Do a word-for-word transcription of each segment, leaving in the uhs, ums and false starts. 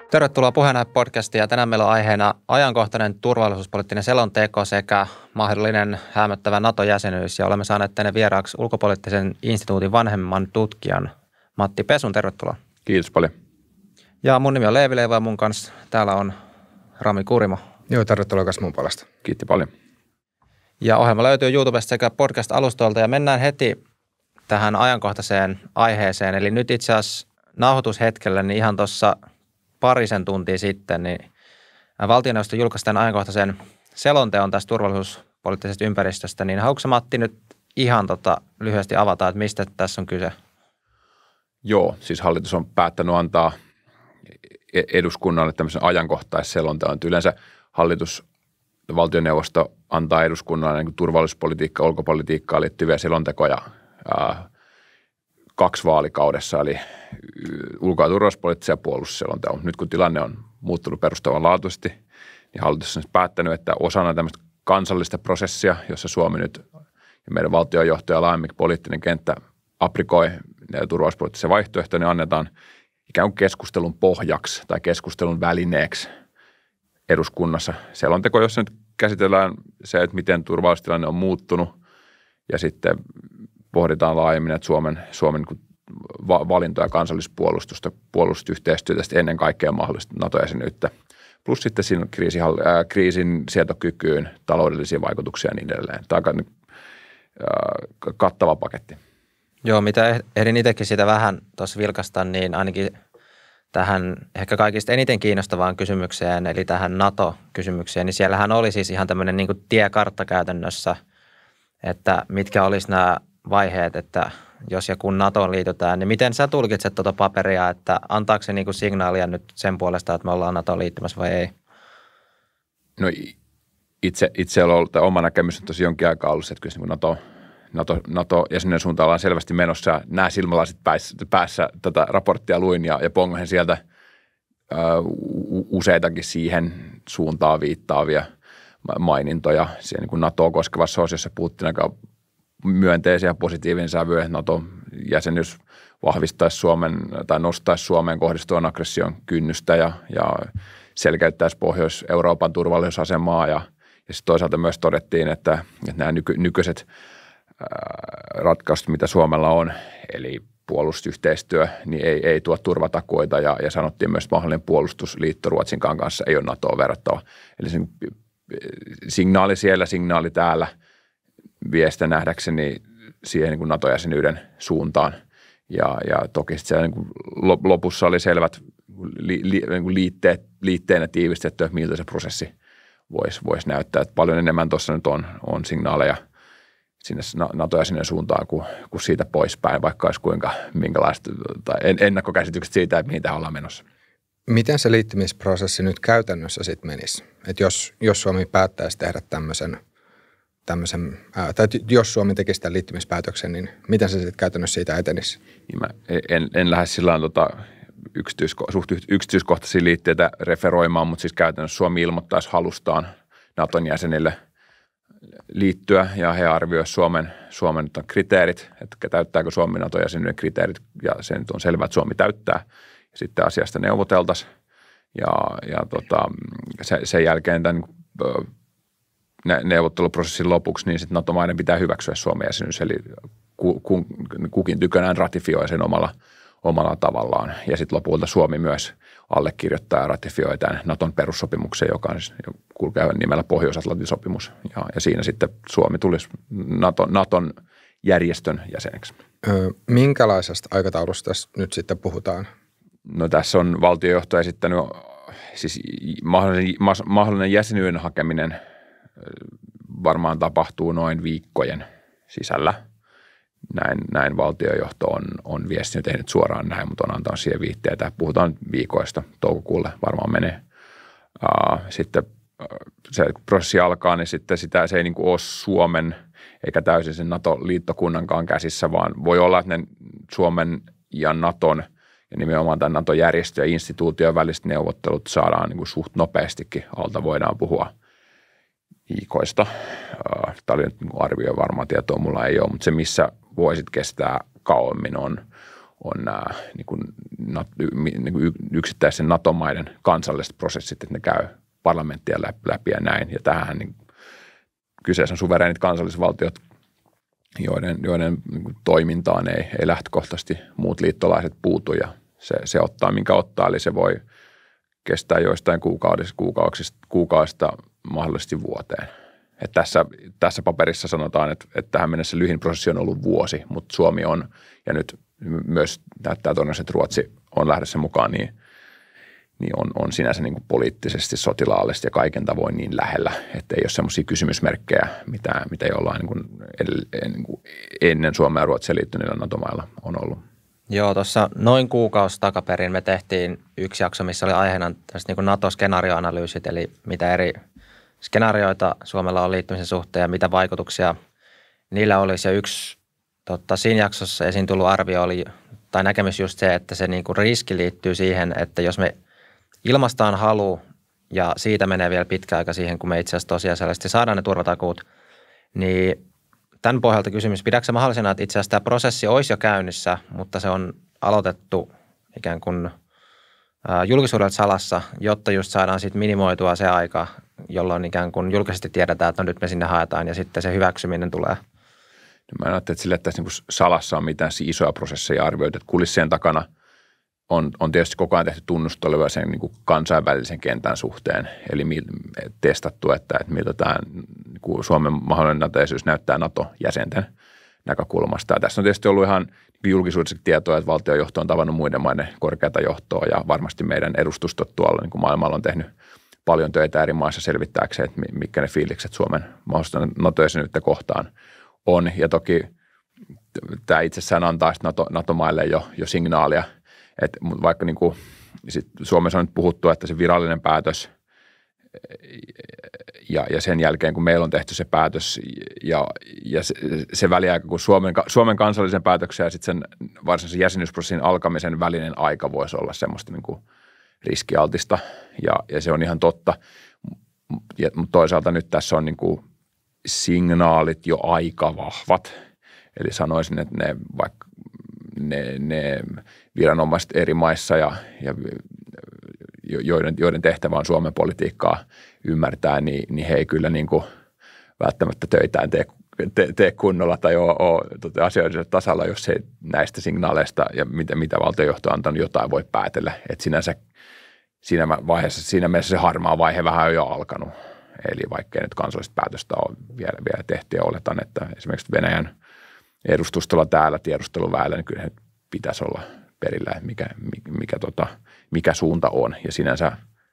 Tervetuloa Puheenaihe-podcastiin ja tänään meillä on aiheena ajankohtainen turvallisuuspoliittinen selonteko sekä mahdollinen häämöttävä NATO-jäsenyys ja olemme saaneet tänne vieraaksi ulkopoliittisen instituutin vanhemman tutkijan Matti Pesun. Tervetuloa. Kiitos paljon. Ja mun nimi on Leevi Leivo ja mun kanssa täällä on Rami Kurimo. Joo, tervetuloa kanssa mun puolesta. Kiitti paljon. Ja ohjelma löytyy YouTubesta sekä podcast-alustoilta ja mennään heti tähän ajankohtaiseen aiheeseen. Eli nyt itse asiassa nauhoitushetkellä niin ihan tuossa parisen tuntia sitten, niin valtioneuvosto julkaisi tämän ajankohtaisen selonteon tästä turvallisuuspoliittisesta ympäristöstä, niin haluatko Matti nyt ihan tota lyhyesti avata, että mistä tässä on kyse? Joo, siis hallitus on päättänyt antaa eduskunnalle tämmöisen ajankohtaisselonteon. Yleensä hallitus, valtioneuvosto antaa eduskunnalle niin kuin turvallisuuspolitiikkaa, ulkopolitiikkaan liittyviä selontekoja ää, kaksi vaalikaudessa, eli ulko- ja turvallisuuspoliittisia ja puolustusselonteon. Nyt kun tilanne on muuttunut perustavanlaatuisesti, niin hallitus on päättänyt, että osana tämmöistä kansallista prosessia, jossa Suomi nyt ja meidän valtionjohto ja laajemmin poliittinen kenttä aprikoi turvallisuuspoliittisia vaihtoehtoja, niin annetaan ikään kuin keskustelun pohjaksi tai keskustelun välineeksi eduskunnassa selonteko, jossa nyt käsitellään se, että miten turvallisuustilanne on muuttunut ja sitten pohditaan laajemmin, että Suomen, Suomen valintoja kansallispuolustusta, puolustusyhteistyötä ennen kaikkea mahdollista NATO-jäsenyyttä. Plus sitten siinä kriisin, äh, kriisin sietokykyyn, taloudellisia vaikutuksia ja niin edelleen. Tämä on aika äh, kattava paketti. Joo, mitä ehdin itsekin sitä vähän tuossa vilkasta, niin ainakin tähän ehkä kaikista eniten kiinnostavaan kysymykseen, eli tähän NATO-kysymykseen, niin siellähän oli siis ihan tämmöinen niin kuin tiekartta käytännössä, että mitkä olisi nämä vaiheet, että jos ja kun NATOon liitytään, niin miten sä tulkitset tuota paperia, että antaako se niin kuin signaalia nyt sen puolesta, että me ollaan NATOon liittymässä vai ei? No itse, itse on ollut, oma näkemys on tosi jonkin aikaa ollut, että kyllä NATO, NATO, NATO-jäsenen suuntaan ollaan selvästi menossa. Nämä silmälasit päässä, päässä tätä raporttia luin ja, ja pongasin sieltä ö, useitakin siihen suuntaan viittaavia mainintoja. Siellä niin kuin NATOa koskevassa osiossa puhuttiin aika myönteisiä ja positiivinen sävyjä, että NATO-jäsenyys vahvistaisi Suomen tai nostaisi Suomeen kohdistuvan aggression kynnystä ja, ja selkeyttäisi Pohjois-Euroopan turvallisuusasemaa ja, ja sitten toisaalta myös todettiin, että, että nämä nyky, nykyiset ää, ratkaisut, mitä Suomella on, eli puolustusyhteistyö, niin ei, ei tuo turvatakuita ja, ja sanottiin myös, että mahdollinen puolustusliitto Ruotsin kanssa ei ole NATOon verrattava. Eli se signaali siellä, signaali täällä, viesti nähdäkseni siihen niin kuin NATO-jäsenyyden suuntaan. Ja, ja toki sitten niin kuin lopussa oli selvät li, li, niin kuin liitteet, liitteenä tiivistetty, että miltä se prosessi voisi, voisi näyttää. Että paljon enemmän tuossa nyt on, on signaaleja sinne NATO-jäsenen suuntaan kuin, kuin siitä poispäin, vaikka olisi kuinka minkälaista tai ennakkokäsitykset siitä, että mihin tähän ollaan menossa. Miten se liittymisprosessi nyt käytännössä sitten menisi? Että jos, jos Suomi päättäisi tehdä tämmöisen Tämmöisen, ää, tai jos Suomi tekisi tämän liittymispäätöksen, niin miten se sitten käytännössä siitä etenisi? Niin mä en, en lähde sillä tota yksityisko, suht yksityiskohtaisia liitteitä referoimaan, mutta siis käytännössä Suomi ilmoittaisi halustaan Naton jäsenille liittyä ja he arvioisivat Suomen, Suomen kriteerit, että täyttääkö Suomi Naton jäsenyyden kriteerit ja se nyt on selvää, että Suomi täyttää ja sitten asiasta neuvoteltaisiin ja, ja tota, se, sen jälkeen tämän neuvotteluprosessin lopuksi, niin sitten NATO-maiden pitää hyväksyä Suomen jäsenyys, eli kukin tykönään ratifioi sen omalla, omalla tavallaan. Ja sitten lopulta Suomi myös allekirjoittaa ja ratifioi tämän Naton perussopimuksen, joka on kulkee nimellä Pohjois-Atlantin sopimus. Ja, ja siinä sitten Suomi tulisi Naton, Naton järjestön jäseneksi. Öö, minkälaisesta aikataulusta tässä nyt sitten puhutaan? No tässä on valtiojohto esittänyt, siis mahdollinen, mahdollinen jäsenyyden hakeminen varmaan tapahtuu noin viikkojen sisällä. Näin, näin valtiojohto on, on viestinyt, ei nyt suoraan näin, mutta on antanut siihen viitteitä. Puhutaan viikoista, toukokuulle varmaan menee. Sitten se prosessi alkaa, niin sitten sitä, se ei niin kuin ole Suomen eikä täysin sen NATO-liittokunnankaan käsissä, vaan voi olla, että ne Suomen ja Naton ja nimenomaan tämän NATO-järjestön ja instituution väliset neuvottelut saadaan niin kuin suht nopeastikin alta, voidaan puhua viikoista. Tämä oli nyt arvio, varmaa tietoa mulla ei ole, mutta se missä voisit kestää kauemmin on, on nämä niin kuin, niin kuin yksittäisen NATO-maiden kansalliset prosessit, että ne käy parlamenttia läpi ja näin. Ja tähän niin kyseessä on suvereenit kansallisvaltiot, joiden, joiden niin kuin, toimintaan ei, ei lähtökohtaisesti muut liittolaiset puutu ja se, se ottaa minkä ottaa, eli se voi kestää joistain kuukaudesta, kuukausista, kuukausista mahdollisesti vuoteen. Et tässä, tässä paperissa sanotaan, että, että tähän mennessä lyhin prosessi on ollut vuosi, mutta Suomi on, ja nyt myös näyttää todennäköisesti, että Ruotsi on lähdössä mukaan, niin, niin on, on sinänsä niin kuin poliittisesti, sotilaallisesti ja kaiken tavoin niin lähellä, että ei ole semmoisia kysymysmerkkejä, mitä, mitä jollain niin kuin edell, niin kuin ennen Suomea ja Ruotsia liittyneillä NATO-mailla on ollut. Joo, tuossa noin kuukausi takaperin me tehtiin yksi jakso, missä oli aiheena tästä niin kuin NATO-skenaarioanalyysit, eli mitä eri skenaarioita Suomella on liittymisen suhteen ja mitä vaikutuksia niillä olisi. Ja yksi totta, siinä jaksossa esiin tullut arvio oli, tai näkemys just se, että se niin kuin riski liittyy siihen, että jos me ilmaistaan halu ja siitä menee vielä pitkä aika siihen, kun me itse asiassa tosiasiallisesti saadaan ne turvatakuut, niin tämän pohjalta kysymys, pidätkö mahdollisena, että itse asiassa tämä prosessi olisi jo käynnissä, mutta se on aloitettu ikään kuin julkisuudelta salassa, jotta just saadaan sitten minimoitua se aika, jolloin ikään kuin julkisesti tiedetään, että no nyt me sinne haetaan ja sitten se hyväksyminen tulee. Mä en ajattele, että sille, että tässä niin salassa on mitään isoja prosesseja arvioita, että kulissien takana on, on tietysti koko ajan tehty tunnustelua sen niin kuin kansainvälisen kentän suhteen, eli testattu, että, että miltä tämä niin kuin Suomen mahdollinen NATO-jäsenyys näyttää NATO-jäsenten näkökulmasta. Ja tässä on tietysti ollut ihan julkisuudessa tietoa, että valtiojohto on tavannut muiden maiden korkeata johtoa ja varmasti meidän edustustot tuolla niin kuin maailmalla on tehnyt paljon töitä eri maissa selvittääkseen, että mitkä ne fiilikset Suomen mahdollista NATO-jäsenyyttä kohtaan on. Ja toki tämä itsessään antaa NATO, NATO-maille jo, jo signaalia, että vaikka niin kuin, sit Suomessa on nyt puhuttu, että se virallinen päätös ja, ja sen jälkeen, kun meillä on tehty se päätös ja, ja se, se väliaika, kun Suomen, Suomen kansallisen päätöksen ja sitten sen varsinaisen jäsenyysprosessin alkamisen välinen aika voisi olla semmoista niin kuin riskialtista ja, ja se on ihan totta, ja, mutta toisaalta nyt tässä on niin kuin signaalit jo aika vahvat, eli sanoisin, että ne vaikka ne, ne viranomaiset eri maissa ja, ja joiden, joiden tehtävä on Suomen politiikkaa ymmärtää, niin, niin he ei kyllä niin kuin välttämättä töitään tee, tee, tee kunnolla tai ole, ole asioiden tasalla, jos ei näistä signaaleista ja mitä, mitä valtiojohto on antanut jotain voi päätellä. Että sinänsä siinä vaiheessa, siinä mielessä se harmaa vaihe vähän on jo alkanut. Eli vaikkei nyt kansallista päätöstä ole vielä, vielä tehty ja oletan, että esimerkiksi Venäjän edustustolla täällä tiedusteluväellä, niin kyllä he pitäisi olla perillä, että mikä, mikä, mikä, tota, mikä suunta on. Ja sinänsä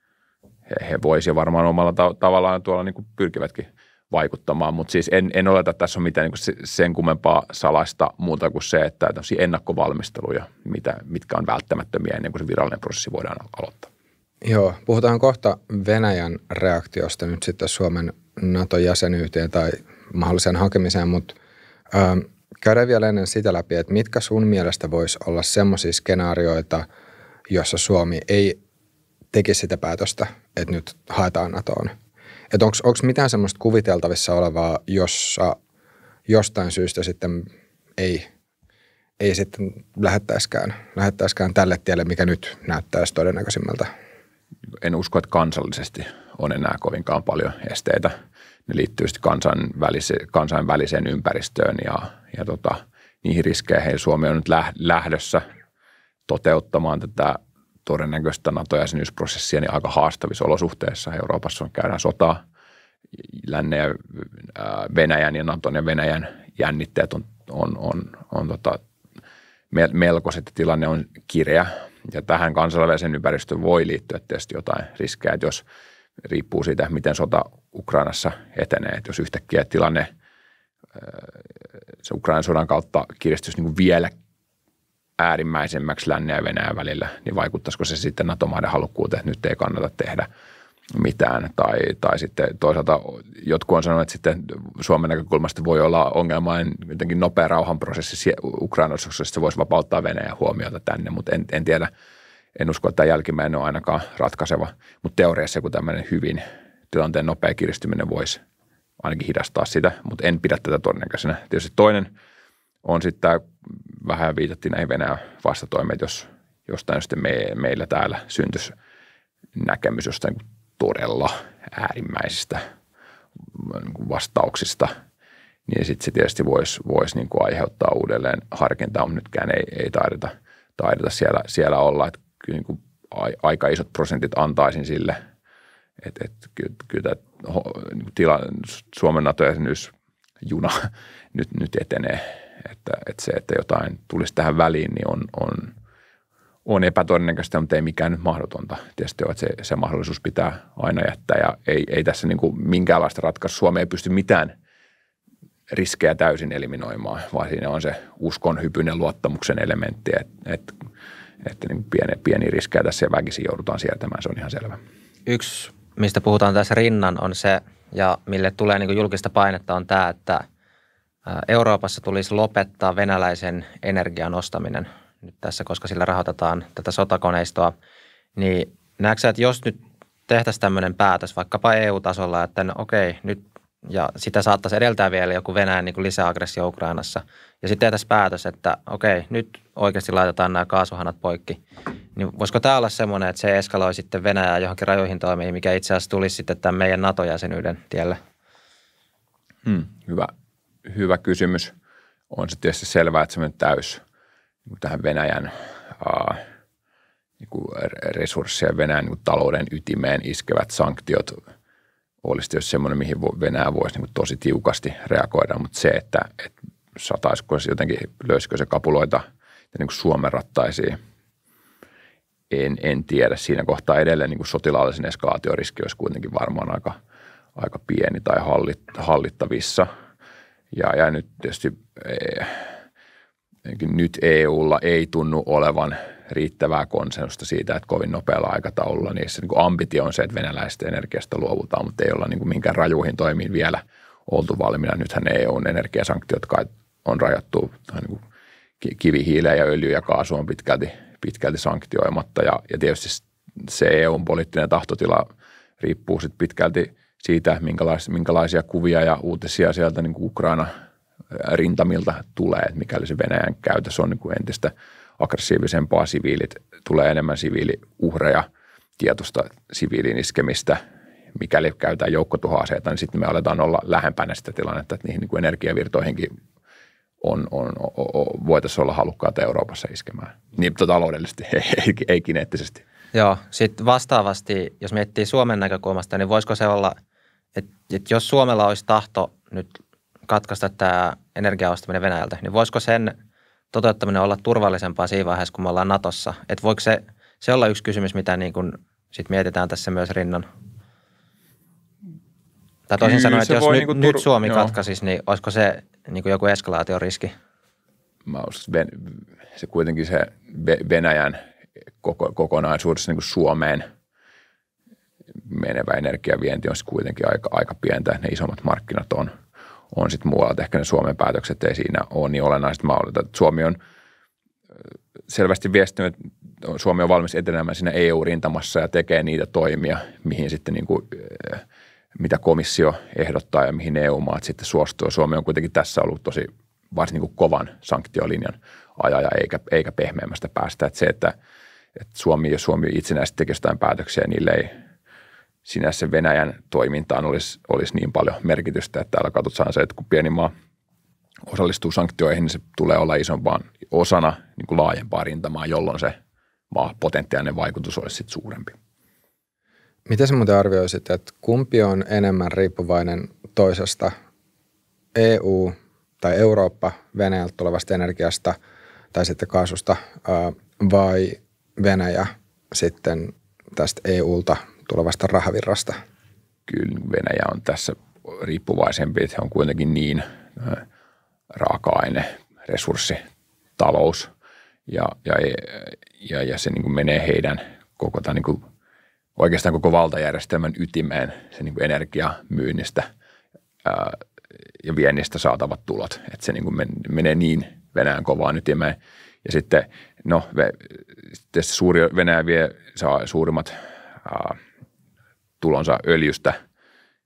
he, he voisivat varmaan omalla ta- tavallaan tuolla niin kuin pyrkivätkin vaikuttamaan, mutta siis en, en oleta, että tässä on mitään niin kuin sen kummempaa salaista muuta kuin se, että tämmöisiä ennakkovalmisteluja, mitä, mitkä on välttämättömiä ennen kuin se virallinen prosessi voidaan aloittaa. Joo, puhutaan kohta Venäjän reaktiosta nyt sitten Suomen NATO-jäsenyyteen tai mahdolliseen hakemiseen, mutta ähm, käydään vielä ennen sitä läpi, että mitkä sun mielestä voisi olla semmoisia skenaarioita, jossa Suomi ei tekisi sitä päätöstä, että nyt haetaan NATOon. Että onko mitään semmoista kuviteltavissa olevaa, jossa jostain syystä sitten ei, ei sitten lähettäisikään, lähettäisikään tälle tielle, mikä nyt näyttäisi todennäköisimmältä? En usko, että kansallisesti on enää kovinkaan paljon esteitä. Ne liittyy sitten kansainväliseen, kansainväliseen ympäristöön ja, ja tota, niihin riskeihin. Suomi on nyt lähdössä toteuttamaan tätä todennäköistä NATO-jäsenyysprosessia niin aika haastavissa olosuhteissa. Euroopassa on käydään sotaa. Lännen ja Venäjän ja Naton ja Venäjän jännitteet on, on, on, on tota, melkoiset. Tilanne on kireä. Ja tähän kansainväliseen ympäristöön voi liittyä tietysti jotain riskejä, että jos riippuu siitä, miten sota Ukrainassa etenee, että jos yhtäkkiä tilanne se Ukrainan sodan kautta kiristyisi niin kuin vielä äärimmäisemmäksi lännen ja Venäjän välillä, niin vaikuttaisiko se sitten NATO-maiden halukkuuteen, että nyt ei kannata tehdä mitään. Tai, tai sitten toisaalta jotkut on sanonut, että sitten Suomen näkökulmasta voi olla ongelmainen jotenkin nopea rauhanprosessi Ukrainassa, koska se voisi vapauttaa Venäjän huomiota tänne, mutta en, en tiedä, en usko, että tämä jälkimmäinen on ainakaan ratkaiseva. Mutta teoriassa joku tämmöinen hyvin tilanteen nopea kiristyminen voisi ainakin hidastaa sitä, mutta en pidä tätä todennäköisenä. Tietysti toinen on sitten tämä, vähän viitattiin näihin Venäjän vastatoimet, jos jostain sitten me, meillä täällä syntyisi näkemys jostain todella äärimmäisistä vastauksista, niin sitten se tietysti voisi vois niin kuin aiheuttaa uudelleen harkintaa, mutta nytkään ei, ei taideta, taideta siellä, siellä olla, että kyllä niin kuin aika isot prosentit antaisin sille, että, että kyllä, kyllä tämä tila, Suomen NATO-jäsenyysjuna nyt, nyt etenee, että, että se, että jotain tulisi tähän väliin, niin on, on, on epätodennäköistä, mutta ei mikään nyt mahdotonta. Tietysti on, että se, se mahdollisuus pitää aina jättää ja ei, ei tässä niin kuin minkäänlaista ratkaisua. Suomi ei pysty mitään riskejä täysin eliminoimaan, vaan siinä on se uskon, hypyn luottamuksen elementti, että, että, että niin pieni, pieni riskejä tässä ja väkisin joudutaan siirtämään, se on ihan selvä. Yksi, mistä puhutaan tässä rinnan, on se, ja mille tulee niin kuin julkista painetta, on tämä, että Euroopassa tulisi lopettaa venäläisen energian ostaminen nyt tässä, koska sillä rahoitetaan tätä sotakoneistoa. Niin näetkö, että jos nyt tehtäisiin tämmöinen päätös vaikkapa E U-tasolla, että no okei, nyt ja sitä saattaisi edeltää vielä joku Venäjän niin kuin lisäaggressio Ukrainassa. Ja sitten tehtäisiin päätös, että okei, nyt oikeasti laitetaan nämä kaasuhanat poikki. Niin voisiko tämä olla semmoinen, että se eskaloi sitten Venäjää johonkin rajoihin toimiin, mikä itse asiassa tulisi sitten tämän meidän NATO-jäsenyyden tielle? Hmm, hyvä, hyvä kysymys. On se tietysti selvää, että semmoinen täys niin tähän Venäjän uh, niin resurssien Venäjän niin talouden ytimeen iskevät sanktiot olisi tietysti semmoinen, mihin Venäjä voisi niin tosi tiukasti reagoida, mutta se, että, että sataisiko se jotenkin, löysikö se kapuloita niin kuin Suomen rattaisiin, en, en tiedä. Siinä kohtaa edelleen niin kuin sotilaallisen eskalaatioriski olisi kuitenkin varmaan aika, aika pieni tai hallit, hallittavissa. Ja, ja nyt tietysti eh, nyt E U:lla ei tunnu olevan riittävää konsensusta siitä, että kovin nopealla aikataululla niissä niin kuin ambitio on se, että venäläisestä energiasta luovutaan, mutta ei olla niin kuin minkään rajuihin toimiin vielä oltu valmiina. Nythän E U:n energiasanktiot kai on rajattu niin kuin kivihiileen ja öljy ja kaasu on pitkälti, pitkälti sanktioimatta ja, ja tietysti se E U:n poliittinen tahtotila riippuu sitten pitkälti siitä, minkälaisia, minkälaisia kuvia ja uutisia sieltä niin kuin Ukraina rintamilta tulee, että mikäli se Venäjän käytös on niin kuin entistä aggressiivisempaa, siviilit, tulee enemmän siviiliuhreja, tietoista siviiliin iskemistä. Mikäli käytetään joukkotuhoaseita, niin sitten me aletaan olla lähempänä sitä tilannetta, että niihin niin kuin energiavirtoihinkin on, on, on, voitaisiin olla halukkaita Euroopassa iskemään. Niin taloudellisesti, ei, ei, ei kineettisesti. Joo, sitten vastaavasti, jos miettii Suomen näkökulmasta, niin voisiko se olla, että, että jos Suomella olisi tahto nyt katkaista tämä energiaostaminen Venäjältä, niin voisiko sen toteuttaminen olla turvallisempaa siinä vaiheessa, kun me ollaan Natossa? Että voiko se, se olla yksi kysymys, mitä niin kuin sit mietitään tässä myös rinnan? Tai toisin sanoen, että jos nyt, niin nyt Suomi joo. katkaisisi, niin olisiko se niin kuin joku eskalaatioriski? Mä uskon, se kuitenkin se Venäjän koko, kokonaisuudessa niin kuin Suomeen menevä energiavienti on kuitenkin aika, aika pientä. Ne isommat markkinat on, on sitten muualla. Ehkä ne Suomen päätökset ei siinä ole niin olennaiset. Mä oletan, että Suomi on selvästi viestinyt, että Suomi on valmis etenemään siinä E U-rintamassa ja tekee niitä toimia, mihin sitten niin kuin, mitä komissio ehdottaa ja mihin E U-maat sitten suostuu. Suomi on kuitenkin tässä ollut tosi varsin niin kuin kovan sanktiolinjan ajaja eikä, eikä pehmeämmästä päästä. Että se, että, että Suomi ja Suomi itsenäisesti tekee jotain päätöksiä, niille ei sinänsä Venäjän toimintaan olisi, olisi niin paljon merkitystä, että täällä katsotaan se, että kun pieni maa osallistuu sanktioihin, niin se tulee olla isompaan osana niin kuin laajempaa rintamaa, jolloin se maa potentiaalinen vaikutus olisi sitten suurempi. Miten sä muuten arvioisit, että kumpi on enemmän riippuvainen toisesta, E U tai Eurooppa Venäjältä tulevasta energiasta tai sitten kaasusta vai Venäjä sitten tästä E U:lta tulevasta rahavirrasta? Kyllä Venäjä on tässä riippuvaisempi, että he on kuitenkin niin raaka-aine, resurssi, talous ja, ja, ja, ja se niin kuin menee heidän koko tämän niin kuin oikeastaan koko valtajärjestelmän ytimeen, se niin kuin energiamyynnistä ää, ja viennistä saatavat tulot, että se niin kuin menee niin Venäjän kovaan ytimeen. Ja sitten, no, tietysti suuri Venäjä vie, saa suurimmat ää, tulonsa öljystä,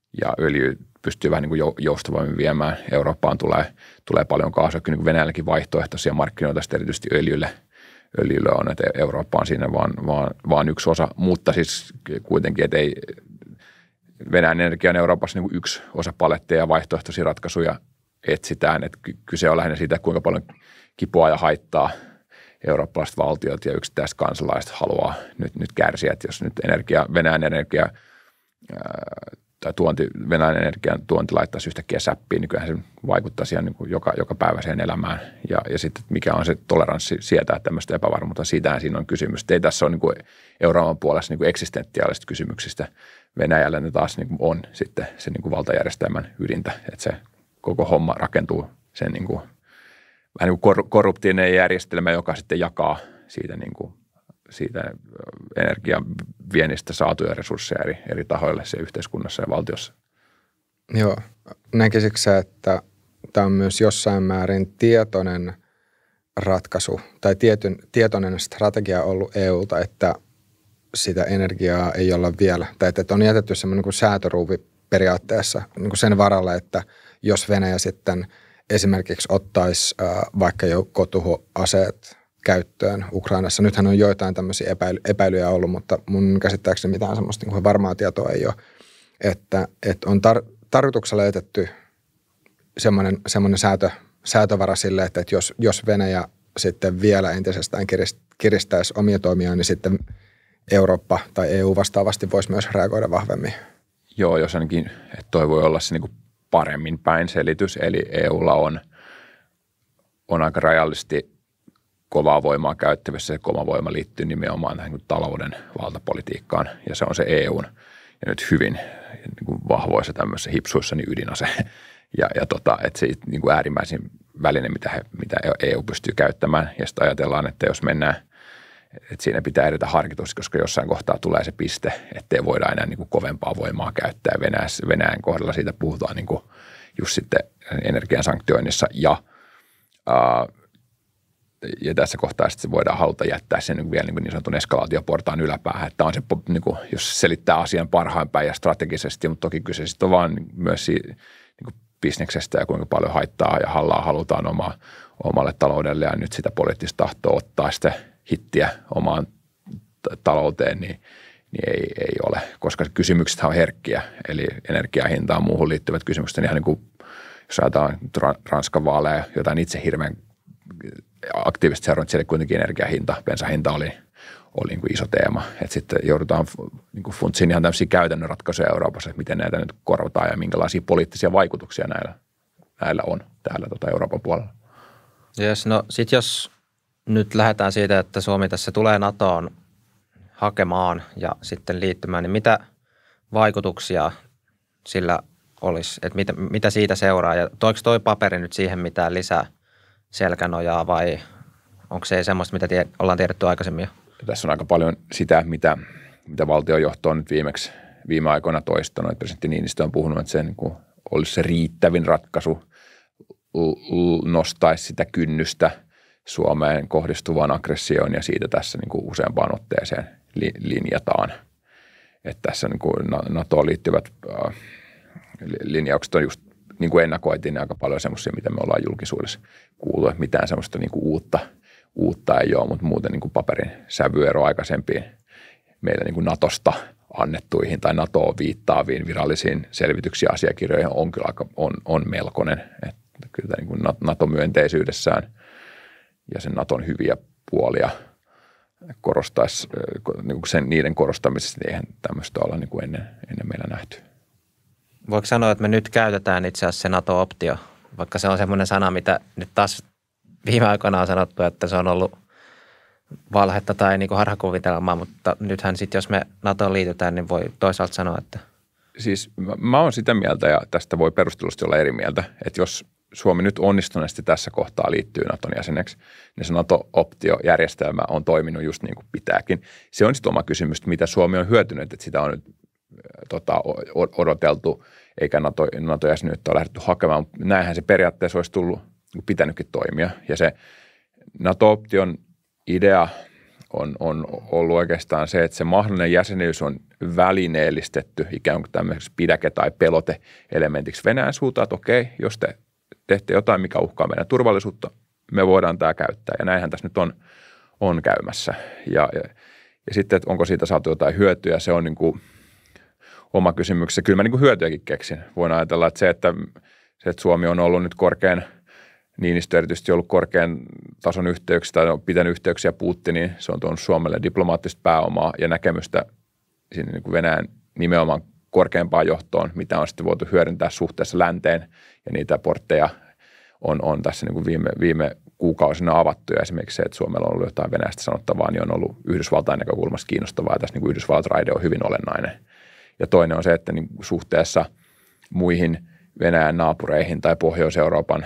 ja öljy pystyy vähän niin kuin joustavammin viemään. Eurooppaan tulee, tulee paljon kaasua, kyllä niin Venäjälläkin vaihtoehtoisia markkinoita sitten erityisesti öljylle. Öljylle on, että Eurooppa on siinä vaan, vaan, vaan yksi osa, mutta siis kuitenkin, että ei Venäjän energia on Euroopassa niin kuin yksi osa paletteja ja vaihtoehtoisia ratkaisuja etsitään, että kyse on lähinnä siitä, kuinka paljon kipua ja haittaa eurooppalaiset valtiot ja yksittäiset kansalaiset haluaa nyt, nyt kärsiä, että jos nyt energia, Venäjän energia ää, tai tuonti, Venäjän energian tuonti laittaisi yhtäkkiä säppiin, niin kyllähän se vaikuttaisi ihan niin kuin joka, joka päiväiseen elämään. Ja, ja sitten mikä on se toleranssi sietää tämmöistä epävarmuutta, siitähän siinä on kysymys. Ei tässä ole niin kuin Euroopan puolessa niin kuin eksistentiaalisista kysymyksistä. Venäjällä ne taas niin kuin on sitten se niin kuin valtajärjestelmän ydintä, että se koko homma rakentuu sen niin kuin, vähän niin kuin korruptiivinen järjestelmä, joka sitten jakaa siitä, niin kuin, siitä energian viennistä saatuja resursseja eri, eri tahoille se yhteiskunnassa ja valtiossa. Joo. Näkisikö sä, että tämä on myös jossain määrin tietoinen ratkaisu tai tietyn, tietoinen strategia ollut E U:lta, että sitä energiaa ei olla vielä, tai että on jätetty semmoinen kuin säätöruuvi periaatteessa niin kuin sen varalle, että jos Venäjä sitten esimerkiksi ottaisi äh, vaikka joukkotuhoaseet käyttöön Ukrainassa. Nythän on joitain tämmöisiä epäily, epäilyjä ollut, mutta mun käsittääkseni mitään semmoista niin kuin varmaa tietoa ei ole, että, että on tar- tarkoituksella jätetty semmoinen, semmoinen säätö, säätövara sille, että, että jos, jos Venäjä sitten vielä entisestään kiristäisi omia toimiaan, niin sitten Eurooppa tai E U vastaavasti voisi myös reagoida vahvemmin. Joo, jos ainakin, että toi voi olla se niin kuin paremmin päin selitys, eli E U:lla on, on aika rajallisesti kovaa voimaa käyttävissä. Se kova voima liittyy nimenomaan tähän niin kuin talouden valtapolitiikkaan, ja se on se E U:n ja nyt hyvin niin kuin vahvoissa tämmöisissä hipsuissa niin ydinase. Ja, ja tota, että se niin kuin äärimmäisin väline, mitä, he, mitä E U pystyy käyttämään, ja sitten ajatellaan, että jos mennään, että siinä pitää edetä harkitusti, koska jossain kohtaa tulee se piste, ettei voida enää niin kuin kovempaa voimaa käyttää. Venäjässä, Venäjän kohdalla siitä puhutaan niin kuin just sitten energian sanktioinnissa, ja, ää, ja tässä kohtaa sitten voidaan haluta jättää sen niin vielä niin, niin sanotun eskalaatioportaan yläpäähän, että on se, niin kuin, jos selittää asian parhaan päin ja strategisesti, mutta toki kyse sitten on vaan myös siitä, niin kuin bisneksestä ja kuinka paljon haittaa ja hallaa halutaan oma, omalle taloudelle, ja nyt sitä poliittista tahtoa ottaa sitten hittiä omaan t- talouteen, niin, niin ei, ei ole, koska kysymykset on herkkiä, eli energiahintaan muuhun liittyvät kysymykset, ihan niin kuin jos ajatellaan Ranskan vaaleja, jotain itse hirveän aktiivisesti seurannut, siellä kuitenkin energiahinta, bensahinta oli, oli niin kuin iso teema, että sitten joudutaan niin kuin funtsiin ihan tämmöisiä käytännön ratkaisuja Euroopassa, että miten näitä nyt korvataan ja minkälaisia poliittisia vaikutuksia näillä, näillä on täällä tota Euroopan puolella. Yes, no sitten jos nyt lähdetään siitä, että Suomi tässä tulee NATOon hakemaan ja sitten liittymään, niin mitä vaikutuksia sillä olisi? Että mitä, mitä siitä seuraa? Ja toiko toi paperi nyt siihen mitään lisää selkänojaa vai onko se semmoista, mitä tie, ollaan tiedetty aikaisemmin jo? Tässä on aika paljon sitä, mitä, mitä valtionjohto on nyt viimeksi viime aikoina toistanut. Että presidentti Niinistö on puhunut, että se niin kuin olisi se riittävin ratkaisu, nostaisi sitä kynnystä Suomeen kohdistuvaan aggressioon, ja siitä tässä niin kuin useampaan otteeseen linjataan. Että tässä niin kuin NATOon liittyvät äh, linjaukset on just niin kuin ennakoitiin, niin aika paljon semmoisia, mitä me ollaan julkisuudessa kuullut, että mitään semmoista niin kuin uutta, uutta ei ole, mutta muuten niin kuin paperin sävyero aikaisempiin meillä niin kuin NATOsta annettuihin tai NATOon viittaaviin virallisiin selvityksiin ja asiakirjoihin on kyllä aika, on, on melkoinen. Että kyllä niin kuin NATO-myönteisyydessään ja sen NATOn hyviä puolia korostaisi, niin kuin sen, niiden korostamisessa, niin eihän tämmöistä olla niin kuin ennen, ennen meillä nähty. Voiko sanoa, että me nyt käytetään itse asiassa se NATO-optio, vaikka se on semmoinen sana, mitä nyt taas viime aikoina on sanottu, että se on ollut valhetta tai niin kuin harhakuvitelmaa, mutta nythän sitten, jos me NATOon liitytään, niin voi toisaalta sanoa, että... Siis mä, mä oon sitä mieltä, ja tästä voi perustellusti olla eri mieltä, että jos Suomi nyt onnistuneesti tässä kohtaa liittyy NATOn jäseneksi, niin se NATO-optiojärjestelmä on toiminut just niin kuin pitääkin. Se on sitten oma kysymys, mitä Suomi on hyötynyt, että sitä on nyt tota, odoteltu, eikä NATO, NATO-jäsenyyttä ole lähdetty hakemaan. Näinhän se periaatteessa olisi tullut, pitänytkin toimia. Ja se NATO-option idea on, on ollut oikeastaan se, että se mahdollinen jäsenyys on välineellistetty ikään kuin tämmöiseksi pidäke- tai pelote-elementiksi Venäjän suuntaan, että okei, jos te teette jotain, mikä uhkaa meidän turvallisuutta, me voidaan tämä käyttää. Ja näinhän tässä nyt on, on käymässä. Ja, ja, ja sitten, että onko siitä saatu jotain hyötyä, se on niin kuin oma kysymyksensä. Kyllä mä niin kuin hyötyäkin keksin. Voin ajatella, että se, että, se, että Suomi on ollut nyt korkean, Niinistö erityisesti ollut korkean tason yhteyksiä tai on pitänyt yhteyksiä Putiniin, se on tuonut Suomelle diplomaattista pääomaa ja näkemystä siinä niin kuin Venäjän nimenomaan korkeampaan johtoon, mitä on sitten voitu hyödyntää suhteessa länteen ja niitä portteja on, on tässä niin kuin viime, viime kuukausina avattu ja esimerkiksi se, että Suomella on ollut jotain Venäjästä sanottavaa, niin on ollut Yhdysvaltain näkökulmasta kiinnostavaa ja tässä niin kuin Yhdysvallat-raide on hyvin olennainen. Ja toinen on se, että niin kuin suhteessa muihin Venäjän naapureihin tai Pohjois-Euroopan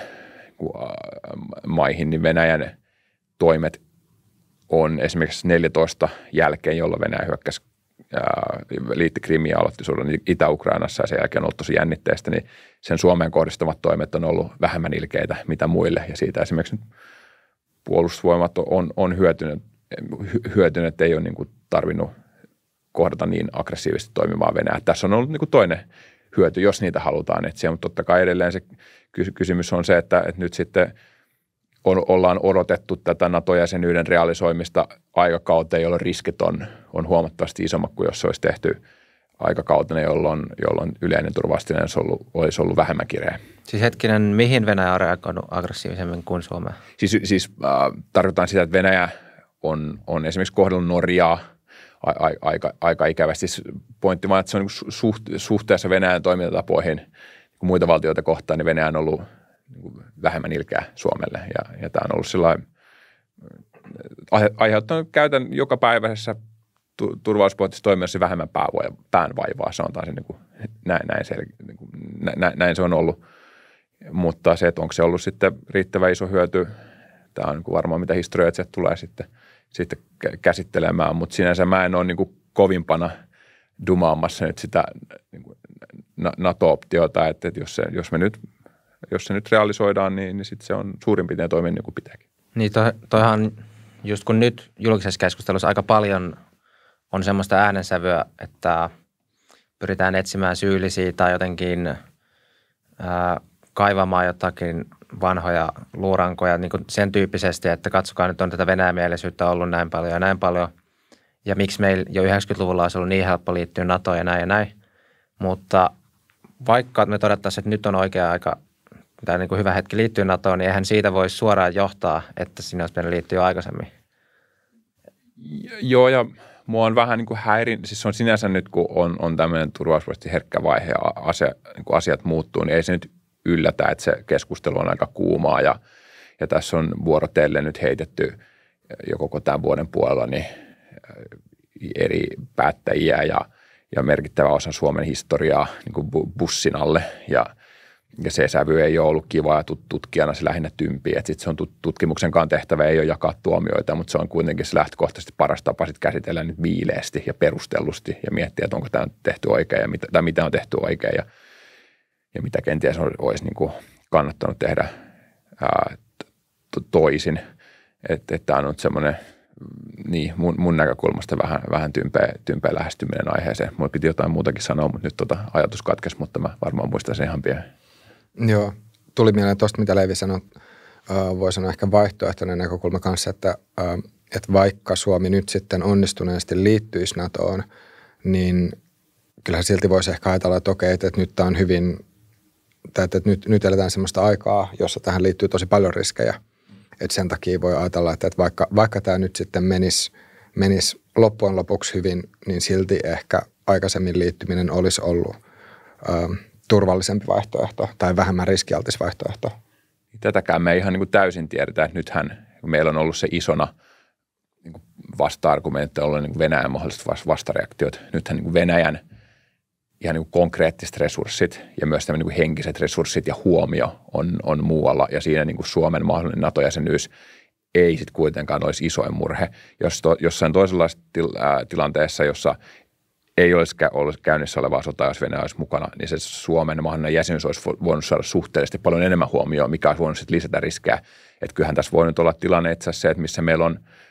maihin, niin Venäjän toimet on esimerkiksi neljätoista jälkeen, jolloin Venäjä hyökkäsi, ää, liitti Krimiä, aloitti sodan Itä-Ukrainassa ja sen jälkeen on ollut tosi jännitteistä, niin sen Suomeen kohdistamat toimet on ollut vähemmän ilkeitä mitä muille ja siitä esimerkiksi puolustusvoimat on, on hyötynyt, hyötynyt, että ei ole niin kuin tarvinnut kohdata niin aggressiivisesti toimimaan Venäjää. Tässä on ollut niin kuin toinen hyöty, jos niitä halutaan etsiä, mutta totta kai edelleen se kysymys on se, että, että nyt sitten on, ollaan odotettu tätä NATO-jäsenyyden realisoimista aikakauteen, jolloin riskit on, on huomattavasti isommat kuin jos se olisi tehty aikakautena, jolloin, jolloin yleinen turvallisuus olisi ollut, olisi ollut vähemmän kireä. Siis hetkinen, mihin Venäjä on reagoinut aggressiivisemmin kuin Suomea? Siis, siis äh, tarkoitan sitä, että Venäjä on, on esimerkiksi kohdellut Norjaa a, a, aika, aika ikävästi. Pointti vaan, että se on niin suht, suhteessa Venäjän toimintatapoihin kun muita valtioita kohtaan, niin Venäjä on ollut niin kuin vähemmän ilkeä Suomelle. Ja, ja tämä on ollut sellainen aiheuttanut käytän joka päiväisessä tu, turvallisuuspoliittisessa toiminnassa vähemmän päänvaivaa. Sanotaan se niin kuin, näin, näin, se, niin kuin, näin, näin se on ollut. Mutta se, että onko se ollut sitten riittävän iso hyöty, tämä on niin kuin varmaan mitä historioitsijat tulee sitten, sitten käsittelemään. Mutta sinänsä mä en ole niin kuin kovimpana dumaamassa nyt sitä niin kuin NATO-optiota, että, että jos, se, jos, me nyt, jos se nyt realisoidaan, niin, niin sitten se on suurin piirtein toimia niin kuin pitääkin. Niin toi, toihan just kun nyt julkisessa keskustelussa aika paljon on semmoista äänensävyä, että pyritään etsimään syyllisiä tai jotenkin ää, kaivamaan jotakin vanhoja luurankoja niin kuin sen tyyppisesti, että katsokaa nyt on tätä venäjämielisyyttä ollut näin paljon ja näin paljon ja miksi meillä jo yhdeksänkymmentäluvulla olisi ollut niin helppo liittyä NATOon ja näin ja näin. Mutta vaikka me todettaisiin, että nyt on oikea aika tai niin kuin hyvä hetki liittyä NATOon, niin eihän siitä voi suoraan johtaa, että sinne olisi pitänyt liittyä jo aikaisemmin. Joo, ja mua on vähän niin kuin häirin, siis on sinänsä nyt, kun on, on tämmöinen turvallisuuspoliittisesti herkkä vaihe ja asia, niin kuin asiat muuttuu, niin ei se nyt yllätä, että se keskustelu on aika kuumaa ja, ja tässä on vuorotellen nyt heitetty jo koko tämän vuoden puolella niin eri päättäjiä ja, ja merkittävä osa Suomen historiaa niin kuin bussin alle ja Ja se sävy ei ole ollut kiva ja tutkijana se lähinnä tympii. Sitten se on tutkimuksenkaan tehtävä, ei ole jakaa tuomioita, mutta se on kuitenkin se lähtökohtaisesti paras tapa sit käsitellä nyt viileästi ja perustellusti ja miettiä, että onko tämä tehty oikein ja mitä, tai mitä on tehty oikein ja, ja mitä kenties olisi niin kuin kannattanut tehdä ää, toisin. Että et tämä on nyt semmoinen niin, mun, mun näkökulmasta vähän, vähän tympeä, tympeä lähestyminen aiheeseen. Mulla piti jotain muutakin sanoa, mutta nyt tota ajatus katkesi, mutta mä varmaan muistan sen ihan pian. Joo, tuli mieleen tuosta, mitä Leevi sanoi. Voi sanoa ehkä vaihtoehtoinen näkökulma kanssa, että, että vaikka Suomi nyt sitten onnistuneesti liittyisi NATOon, niin kyllähän silti voisi ehkä ajatella, että okei, että nyt tämä on hyvin, että nyt, nyt eletään sellaista aikaa, jossa tähän liittyy tosi paljon riskejä. Että sen takia voi ajatella, että vaikka, vaikka tämä nyt sitten menisi, menisi loppujen lopuksi hyvin, niin silti ehkä aikaisemmin liittyminen olisi ollut ähm, turvallisempi vaihtoehto tai vähemmän riskialtis vaihtoehto. Tätäkään me ei ihan niin kuin täysin tiedetä, että nythän meillä on ollut se isona niin kuin vasta-argumentti, ollut niin kuin Venäjän mahdolliset vastareaktiot. Nythän niin kuin Venäjän ihan niin kuin konkreettiset resurssit ja myös niin kuin henkiset resurssit ja huomio on, on muualla ja siinä niin kuin Suomen mahdollinen NATO-jäsenyys ei sitten kuitenkaan olisi isoin murhe. Jos to, jossain toisenlaisessa til, ää, tilanteessa, jossa ei olisi ollut käynnissä olevaa sotaa, jos Venäjä olisi mukana, niin se Suomen mahdollinen jäsenyys olisi voinut saada suhteellisesti paljon enemmän huomioon, mikä olisi voinut sitten lisätä riskejä. Että kyllähän tässä voi nyt olla tilanne itse asiassa se, että missä meillä on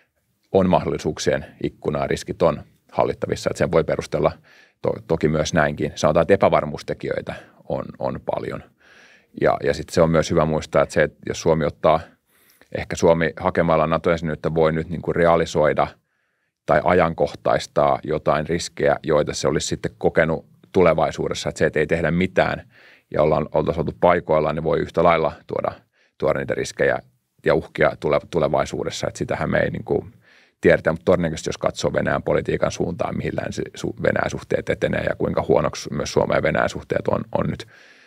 on mahdollisuuksien ikkunaa, riskit on hallittavissa, että sen voi perustella to, toki myös näinkin. Sanotaan, että epävarmuustekijöitä on, on paljon. Ja, ja sitten se on myös hyvä muistaa, että se, että jos Suomi ottaa, ehkä Suomi hakemalla NATO-jäsenyyttä voi nyt niin kuin realisoida tai ajankohtaistaa jotain riskejä, joita se olisi sitten kokenut tulevaisuudessa, että se, että ei tehdä mitään ja ollaan, oltaisiin oltu paikoillaan, niin voi yhtä lailla tuoda, tuoda niitä riskejä ja uhkia tulevaisuudessa, että sitähän me ei niin kuin tiedetä, mutta todennäköisesti jos katsoo Venäjän politiikan suuntaan, mihin Venäjän suhteet etenee ja kuinka huonoksi myös Suomen ja Venäjän suhteet on, on nyt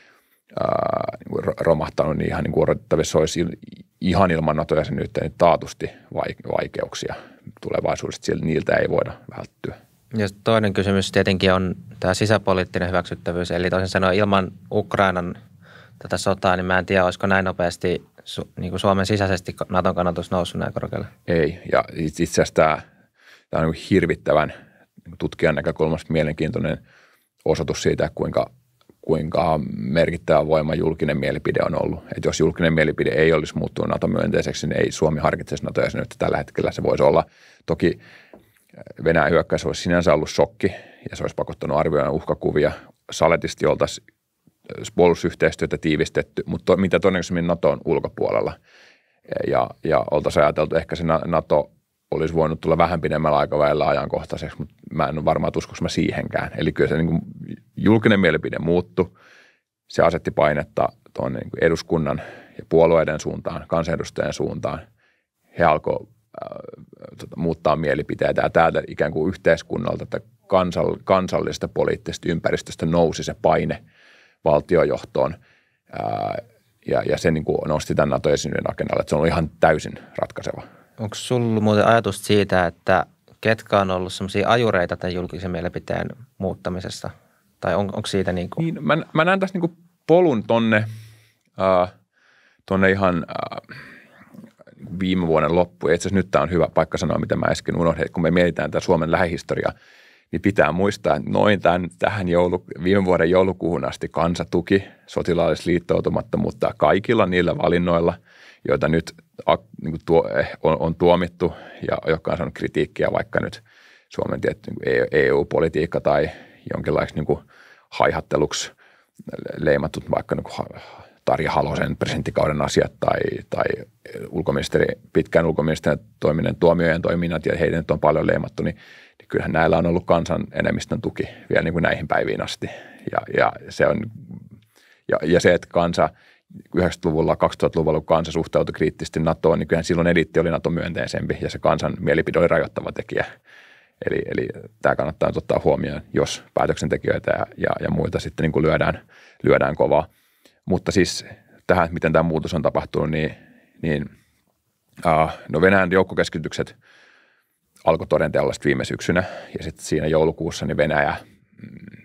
ää, romahtanut, niin ihan niin kuin odotettavissa olisi ihan ilman NATO-jäsenyyttä niin taatusti vaikeuksia tulevaisuudessa, niiltä ei voida välttyä. Ja toinen kysymys tietenkin on tämä sisäpoliittinen hyväksyttävyys, eli toisin sanoen ilman Ukrainan tätä sotaa, niin mä en tiedä, olisiko näin nopeasti Su, niin kuin Suomen sisäisesti Naton kannatus noussut näin korkealle? Ei, ja itse asiassa tämä, tämä on niin hirvittävän tutkijan näkökulmasta mielenkiintoinen osoitus siitä, kuinka, kuinka merkittävä voima julkinen mielipide on ollut. Että jos julkinen mielipide ei olisi muuttunut NATO-myönteiseksi, niin ei Suomi harkitsisi NATO-jäsenyyttä tällä hetkellä. Se voisi olla, toki Venäjän hyökkäys olisi sinänsä ollut shokki, ja se olisi pakottanut arvioimaan uhkakuvia. Saletisti oltaisiin puolustusyhteistyötä tiivistetty, mutta to, mitä todennäköisemmin Naton ulkopuolella. Ja, ja oltaisiin ajateltu, että ehkä se NATO olisi voinut tulla vähän pidemmällä aikavälillä ajankohtaiseksi, mutta mä en ole varmaan uskoisi mä siihenkään. Eli kyllä se niin kuin julkinen mielipide muuttui, se asetti painetta tuonne niin kuin eduskunnan ja puolueiden suuntaan, kansanedustajien suuntaan. He alkoivat äh, tota, muuttaa mielipiteitä ja täältä ikään kuin yhteiskunnalta, että kansall, kansallisesta poliittisesta ympäristöstä nousi se paine valtiojohtoon ää, ja, ja se niin kuin nosti tämän NATO-jäsenyyden agendalle, että se on ihan täysin ratkaiseva. Onko sinulla muuten ajatus siitä, että ketkä on ollut sellaisia ajureita tämän julkisen mielipiteen muuttamisessa? Tai on, onko siitä niin kuin? Niin, mä, mä näen tässä niin kuin polun tonne, äh, tonne ihan äh, viime vuoden loppuun. Itse asiassa nyt tämä on hyvä paikka sanoa, mitä mä äsken unohdin, kun me mietitään tätä Suomen lähihistoriaa, niin pitää muistaa, että noin tämän, tähän joulu, viime vuoden joulukuuhun asti kansa tuki sotilaallista liittoutumattomuutta kaikilla niillä valinnoilla, joita nyt niin tuo, on, on tuomittu ja jotka on saanut kritiikkiä, vaikka nyt Suomen tietty niin E U-politiikka tai jonkinlaiseksi niin haihatteluksi leimatut vaikka niin Tarja Halosen presidenttikauden asiat tai, tai ulkoministeri, pitkään ulkoministerin toiminnan tuomiojen toiminnat ja heidän on paljon leimattu, niin niin kyllähän näillä on ollut kansan enemmistön tuki vielä niin kuin näihin päiviin asti. Ja, ja, se on, ja, ja se, että kansa yhdeksänkymmentäluvulla, kaksituhattaluvulla, kun kansa suhtautui kriittisesti NATOon, niin kyllähän silloin eliitti oli NATO-myönteisempi ja se kansan mielipide oli rajoittava tekijä. Eli, eli tämä kannattaa ottaa huomioon, jos päätöksentekijöitä ja, ja, ja muita sitten niin kuin lyödään, lyödään kovaa. Mutta siis tähän, miten tämä muutos on tapahtunut, niin, niin uh, no Venäjän joukkokeskitytykset alkoi todenteella viime syksynä ja sitten siinä joulukuussa niin Venäjä mm,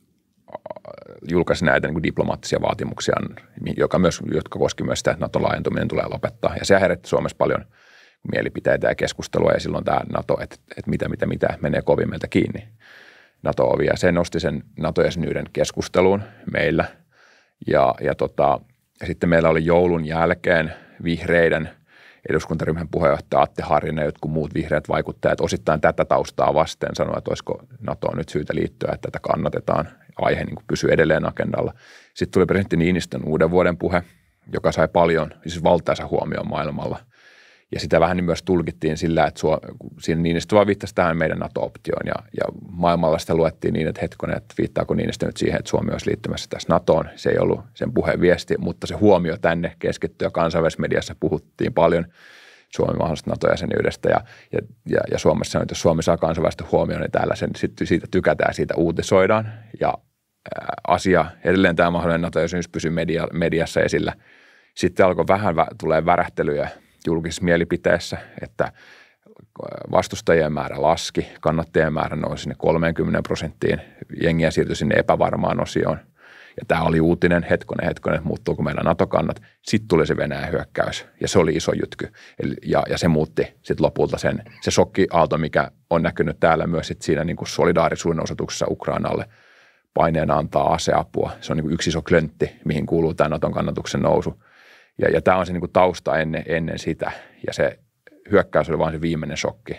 julkaisi näitä niin kuin diplomaattisia vaatimuksia, joka myös, jotka koski myös sitä, että Naton laajentuminen tulee lopettaa. Ja se herätti Suomessa paljon mielipiteitä ja keskustelua ja silloin tämä NATO, että, että mitä, mitä, mitä menee kovin meiltä kiinni NATO-ovi. Ja se nosti sen NATO-jäsenyyden keskusteluun meillä. Ja, ja, tota, ja sitten meillä oli joulun jälkeen vihreiden eduskuntaryhmän puheenjohtaja Atte Harjanne ja jotkut muut vihreät vaikuttajat osittain tätä taustaa vasten sanoi, että olisiko NATOon nyt syytä liittyä, että tätä kannatetaan. Aihe niin kuin pysyy edelleen agendalla. Sitten tuli presidentti Niinistön uuden vuoden puhe, joka sai paljon, siis valtaisa huomioon maailmalla. Ja sitä vähän niin myös tulkittiin sillä, että suo, siinä Niinistö vaan viittasi tähän meidän NATO-optioon ja, ja maailmalla sitä luettiin niin, että hetkonen, että viittaako Niinistö nyt siihen, että Suomi olisi liittymässä tässä NATOon. Se ei ollut sen puheen viesti, mutta se huomio tänne keskittyi ja kansainvälisessä mediassa puhuttiin paljon Suomen mahdollisesta NATO-jäsenyydestä ja, ja, ja, ja Suomessa, että jos Suomi saa kansainvälistä huomioon, niin täällä sen, sit, siitä tykätään, siitä uutisoidaan ja ää, asia, edelleen tämä mahdollinen NATO-jäsenyys pysyy media, mediassa esillä. Sitten alkoi vähän vä, tulee värähtelyjä julkisessa mielipiteessä, että vastustajien määrä laski, kannattajien määrä nousi sinne kolmekymmentä prosenttiin, jengiä siirtyi sinne epävarmaan osioon. Ja tämä oli uutinen, hetkonen, hetkonen, muuttuuko meillä NATO-kannat. Sitten tuli se Venäjän hyökkäys ja se oli iso jytky. Eli, ja, ja se muutti sitten lopulta sen, se shokkiaalto, mikä on näkynyt täällä myös sit siinä niin kuin solidaarisuuden osoituksessa Ukrainalle paineena antaa aseapua. Se on niin kuin yksi iso klöntti, mihin kuuluu tämä Naton kannatuksen nousu. Ja, ja tämä on se niin kuin tausta ennen, ennen sitä ja se hyökkäys oli vain se viimeinen shokki.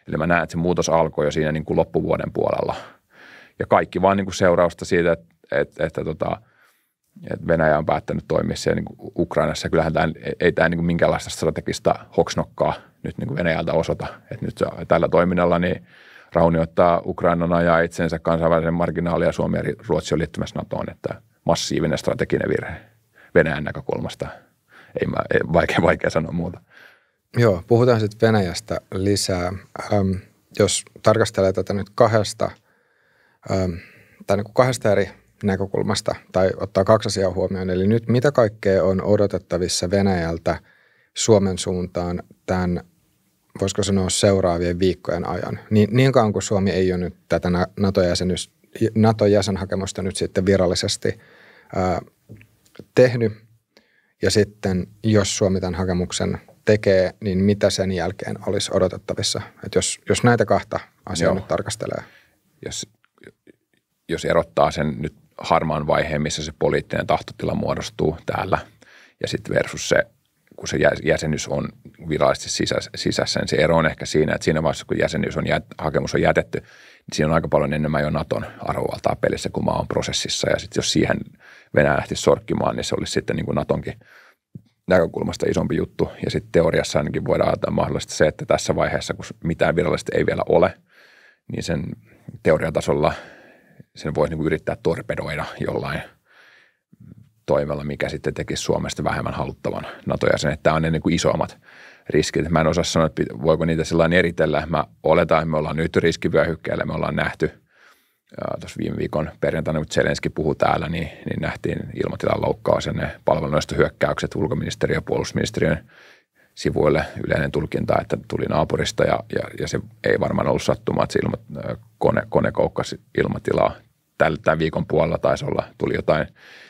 Eli mä näen, että se muutos alkoi jo siinä niin kuin loppuvuoden puolella. Ja kaikki vaan niin kuin seurausta siitä, että, että, että, tota, että Venäjä on päättänyt toimia siellä niin kuin Ukrainassa. Kyllähän tämä, ei tämä niin kuin minkäänlaista strategista hoksnokkaa nyt niin kuin Venäjältä osoita. Että nyt tällä toiminnalla niin raunioittaa Ukrainan ajaa itsensä kansainvälisen marginaalin ja Suomi ja Ruotsi on liittymässä NATOon. Että massiivinen strateginen virhe Venäjän näkökulmasta. Ei, mä, ei vaikea, vaikea sanoa muuta. Joo, puhutaan sitten Venäjästä lisää. Ähm, jos tarkastelee tätä nyt kahdesta, ähm, tai niin kuin kahdesta eri näkökulmasta tai ottaa kaksi asiaa huomioon. Eli nyt mitä kaikkea on odotettavissa Venäjältä Suomen suuntaan tämän, voisiko sanoa seuraavien viikkojen ajan. Niin, niin kauan kuin Suomi ei ole nyt tätä NATO-jäsenyys, NATO-jäsenhakemusta nyt sitten virallisesti ää, tehnyt. Ja sitten jos Suomi tämän hakemuksen tekee, niin mitä sen jälkeen olisi odotettavissa? Että jos, jos näitä kahta asiaa Joo. nyt tarkastelee. Jos, jos erottaa sen nyt harmaan vaiheen, missä se poliittinen tahtotila muodostuu täällä ja sitten versus se, kun se jäsenyys on virallisesti sisässä, sisässä, niin se ero on ehkä siinä, että siinä vaiheessa, kun jäsenyys on jät, hakemus on jätetty, niin siinä on aika paljon enemmän jo Naton arvovaltaa pelissä, kun maa on prosessissa. Ja sitten jos siihen Venäjä lähtisi sorkkimaan, niin se olisi sitten niin kuin Natonkin näkökulmasta isompi juttu. Ja sitten teoriassa ainakin voidaan ajatella mahdollisesti se, että tässä vaiheessa, kun mitään virallisesti ei vielä ole, niin sen teoriatasolla sen voisi niin kuin yrittää torpedoida jollain toimella, mikä sitten tekisi Suomesta vähemmän haluttavan NATO-jäsen. Tämä on ne niin kuin isommat riskit. Mä en osaa sanoa, että voiko niitä sellainen eritellä. Mä oletan, että me ollaan nyt riskivyöhykkeellä. Me ollaan nähty tuossa viime viikon perjantaina, kun Zelenski puhui täällä, niin, niin nähtiin ilmatilan loukkaus ja ne palvelunestohyökkäykset ulkoministeriön ja puolustusministeriön sivuille. Yleinen tulkinta, että tuli naapurista ja, ja, ja se ei varmaan ollut sattumaa, että se ilma, kone, kone koukkasi ilmatilaa. Tämän viikon puolella taisi olla, tuli jotain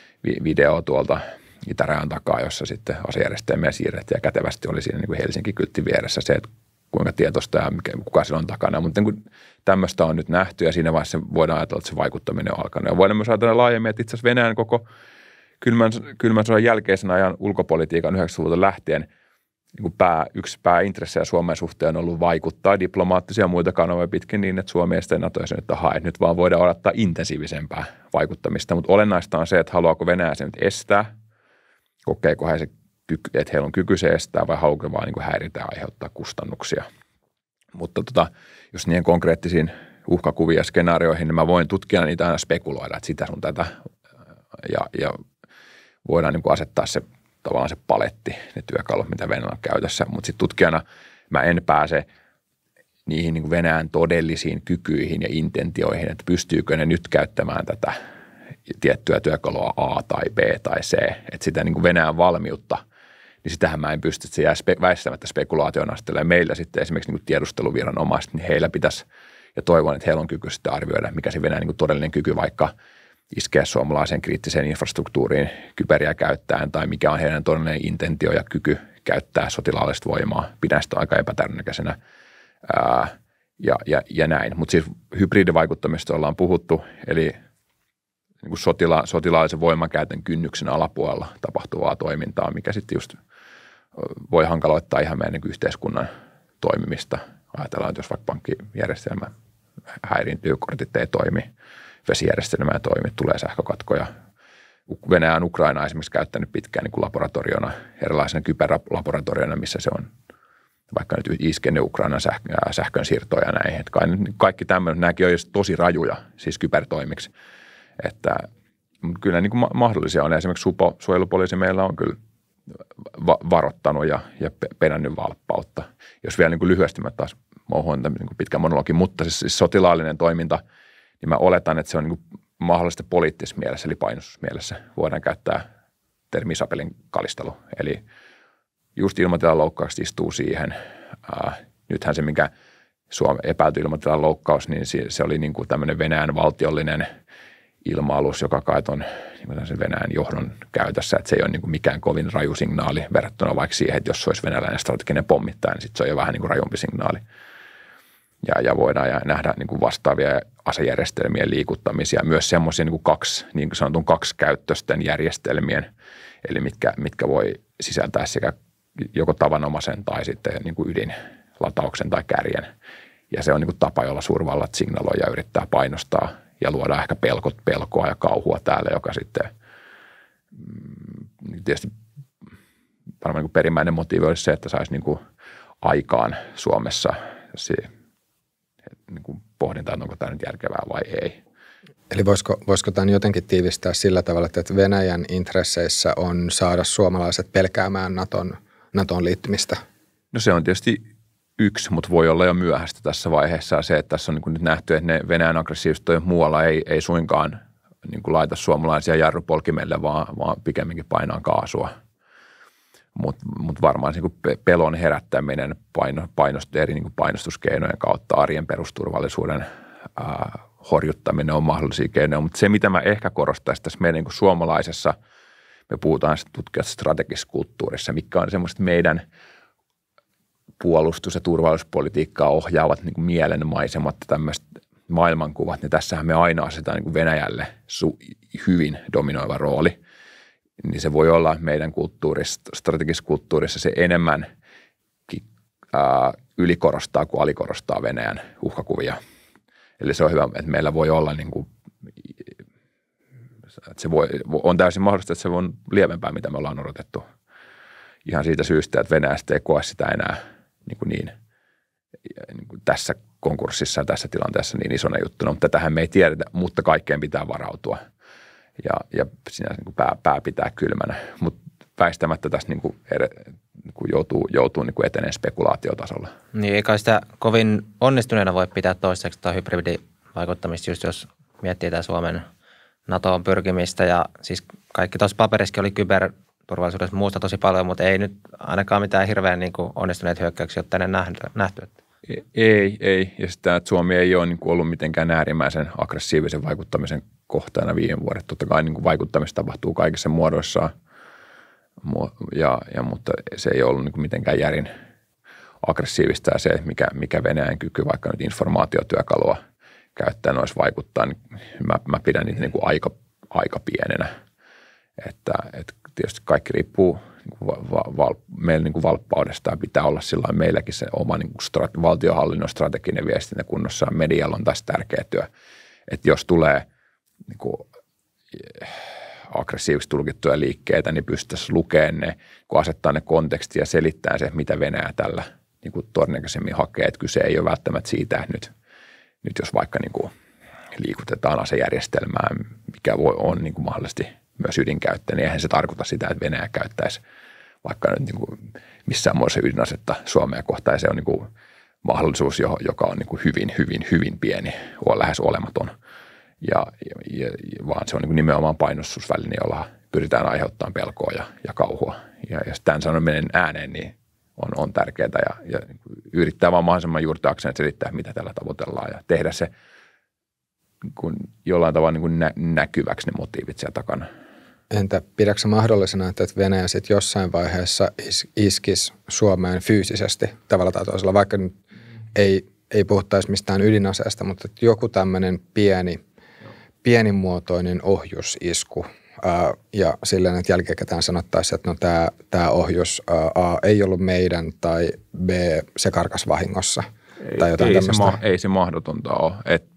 video tuolta itärajan takaa, jossa sitten asejärjestelmiä siirrettiin ja kätevästi oli siinä niin kuin Helsinki-kyltti vieressä se, että kuinka tietoista ja mikä, kuka siellä on takana. Mutta niin tämmöistä on nyt nähty ja siinä vaiheessa voidaan ajatella, että se vaikuttaminen on alkanut. Ja voidaan myös ajatella laajemmin, että itse asiassa Venäjän koko kylmän, kylmän sodan jälkeisen ajan ulkopolitiikan yhdeksänkymmentäluvulta lähtien niin kuin pää, yksi pääintressejä Suomen suhteen on ollut vaikuttaa diplomaattisia ja muita kanavia pitkin niin, että Suomi ei sitä NATO-jäsenyyttä hae. Nyt vaan voidaan odottaa intensiivisempää vaikuttamista, mutta olennaista on se, että haluaako Venäjä sen nyt estää, kokeeko he se, että heillä on kyky se estää vai haluaako vaan niin kuin häiritä ja aiheuttaa kustannuksia. Mutta tota, jos niihin konkreettisiin uhkakuvia ja skenaarioihin, niin mä voin tutkia niitä aina spekuloida, että sitä sun tätä ja, ja voidaan niin kuin asettaa se tavallaan se paletti, ne työkalut, mitä Venäjällä on käytössä. Mutta sitten tutkijana mä en pääse niihin niin kuin Venäjän todellisiin kykyihin ja intentioihin, että pystyykö ne nyt käyttämään tätä tiettyä työkalua A tai B tai C. Että sitä niin kuin Venäjän valmiutta, niin sitähän mä en pysty, että se jää spe- väistämättä spekulaation asteelle. Meillä sitten esimerkiksi niin kuin tiedusteluviranomaiset, niin heillä pitäisi, ja toivon, että heillä on kyky sitten arvioida, mikä se Venäjän niin kuin todellinen kyky vaikka iskeä suomalaiseen kriittiseen infrastruktuuriin kyperiä käyttäen tai mikä on heidän todellinen intentio ja kyky käyttää sotilaallista voimaa. Pidän sitä aika epätärnäköisenä ää, ja, ja, ja näin. Mutta siis hybridivaikuttamista ollaan puhuttu, eli niin kuin sotila, sotilaallisen voimankäytön kynnyksen alapuolella tapahtuvaa toimintaa, mikä sitten just voi hankaloittaa ihan meidän niin kuin yhteiskunnan toimimista. Ajatellaan, että jos vaikka pankkijärjestelmä häiriintyy, kortit ei toimi, vesijärjestelmä ei toimi, tulee sähkökatkoja. Venäjä on Ukraina esimerkiksi käyttänyt pitkään niin kuin laboratoriona, erilaisena kyberlaboratoriona, missä se on vaikka nyt iskenyt Ukrainan sähkön siirtoja ja näihin. Että kaikki tämmöinen, nämäkin on tosi rajuja, siis kybertoimiksi. Että kyllä niin kuin mahdollisia on. Esimerkiksi Supo, suojelupoliisi meillä on kyllä va- varoittanut ja, ja penännyt valppautta. Jos vielä niin kuin lyhyesti mä taas mouhoin niin kuin pitkä monologi, mutta siis, siis sotilaallinen toiminta, niin mä oletan, että se on niin kuin mahdollista poliittisessa mielessä, eli painostusmielessä. Voidaan käyttää termi Isabelin kalistelu. Eli just ilmatilan loukkaukset istuu siihen. Ää, nythän se, mikä Suomen epäilty ilmatilan loukkaus, niin se, se oli niin kuin tämmöinen Venäjän valtiollinen ilma-alus, joka kai on niin sen Venäjän johdon käytössä, että se ei ole niin kuin mikään kovin raju signaali verrattuna vaikka siihen, että jos se olisi venäläinen strateginen pommittaja, niin sitten se on jo vähän niin kuin rajumpi signaali. Ja, ja voidaan ja nähdä niin kuin vastaavia asejärjestelmien liikuttamisia, myös semmoisia niin kuin kaksi, niin kuin sanotun kaksikäyttöisten järjestelmien, eli mitkä, mitkä voi sisältää sekä joko tavanomaisen tai sitten niin kuin ydinlatauksen tai kärjen. Ja se on niin kuin tapa, jolla suurvallat signaloi ja yrittää painostaa ja luoda ehkä pelkot, pelkoa ja kauhua täällä, joka sitten mm, tietysti varmaan niin perimmäinen motiivi olisi se, että saisi niin kuin aikaan Suomessa se, niin kuin pohdintaa, että onko tämä nyt järkevää vai ei. Eli voisiko, voisiko tämän jotenkin tiivistää sillä tavalla, että Venäjän intresseissä on saada suomalaiset pelkäämään Naton, Naton liittymistä? No se on tietysti yksi, mutta voi olla jo myöhäistä tässä vaiheessa se, että tässä on niin kuin nyt nähty, että ne Venäjän aggressiiviset muualla ei, ei suinkaan niin kuin laita suomalaisia jarrupolkimelle, vaan, vaan pikemminkin painaa kaasua. Mutta mut varmaan niin kuin pelon herättäminen paino, painost, eri niin kuin painostuskeinojen kautta arjen perusturvallisuuden ää, horjuttaminen on mahdollisia keinoja. Mutta se, mitä mä ehkä korostaisin tässä meidän niin kuin suomalaisessa, me puhutaan tutkijasta strategisessa kulttuurissa, mikä on semmoista meidän puolustus- ja turvallisuuspolitiikkaa ohjaavat niin kuin mielenmaisemat ja tämmöiset maailmankuvat, niin tässähän me aina asetetaan niin kuin Venäjälle su- hyvin dominoiva rooli. Niin se voi olla meidän kulttuurissa, strategisessa kulttuurissa se enemmän ää, ylikorostaa kuin alikorostaa Venäjän uhkakuvia. Eli se on hyvä, että meillä voi olla niin kuin, että se voi, on täysin mahdollista, että se on lievempää, mitä me ollaan odotettu. Ihan siitä syystä, että Venäjästä ei koe sitä enää niin, kuin niin, niin kuin tässä konkurssissa ja tässä tilanteessa niin isona juttuna, mutta tähän me ei tiedetä, mutta kaikkeen pitää varautua. Ja, ja siinä niin kuin pää, pää pitää kylmänä, mutta väistämättä tässä niin kuin, niin kuin joutuu, joutuu niin kuin eteneen spekulaatiotasolla. Niin eikä sitä kovin onnistuneena voi pitää toiseksi tai hybridivaikuttamista, just jos miettii tämä Suomen NATOon pyrkimistä. Ja siis kaikki tuossa paperissakin oli kyberturvallisuudessa muusta tosi paljon, mutta ei nyt ainakaan mitään hirveän niin kuin onnistuneet hyökkäyksiä ole tänne nähty. Ei, ei. Ja sitä, että Suomi ei ole niin kuin ollut mitenkään äärimmäisen aggressiivisen vaikuttamisen kohteena viime vuodet. Totta kai niin kuin vaikuttamista tapahtuu kaikissa muodoissaan, ja, ja, mutta se ei ollut niin kuin mitenkään järin aggressiivista. Ja se, mikä, mikä Venäjän kyky vaikka nyt informaatiotyökalua käyttäen olisi vaikuttaa, niin mä, mä pidän niitä niin kuin aika, aika pienenä. Että, että tietysti kaikki riippuu Va, va, val, meillä niin kuin valppaudesta pitää olla sillä meilläkin se oma niin kuin strate, valtionhallinnon strateginen viestintä kunnossa. Medialla on tässä tärkeä työ, että jos tulee niin kuin aggressiivisesti tulkittuja liikkeitä, niin pystyttäisiin lukemaan ne, kun asettaa ne kontekstia ja selittää se, mitä Venäjä tällä niin kuin todennäköisemmin hakee. Että kyse ei ole välttämättä siitä, että nyt, nyt jos vaikka niin kuin liikutetaan asejärjestelmää, mikä voi, on niin kuin mahdollisesti myös ydinkäyttö, niin eihän se tarkoita sitä, että Venäjä käyttäisi vaikka nyt niin kuin missään muodossa ydinasetta Suomea kohtaan. Ja se on niin kuin mahdollisuus, joka on niin kuin hyvin, hyvin, hyvin pieni, on lähes olematon. Ja, ja, vaan se on niin kuin nimenomaan painostusväline, jolla pyritään aiheuttamaan pelkoa ja, ja kauhua. Ja jos tämän sanominen ääneen, niin on, on tärkeää ja, ja yrittää vaan mahdollisimman juurtaakseen selittää, mitä tällä tavoitellaan ja tehdä se kun jollain tavalla niin kuin nä- näkyväksi ne motiivit siellä takana. Entä pidätkö mahdollisena, että Venäjä sitten jossain vaiheessa is- iskisi Suomeen fyysisesti tavalla tai toisella, vaikka nyt ei, ei puhuttaisi mistään ydinaseesta, mutta joku tämmöinen pieni, pienimuotoinen ohjusisku ää, ja silleen, että jälkikäteen sanottaisiin, että no tämä, tämä ohjus ää, A ei ollut meidän tai B se karkas vahingossa ei, tai jotain ei tämmöistä. Se ma- ei se mahdotonta ole, että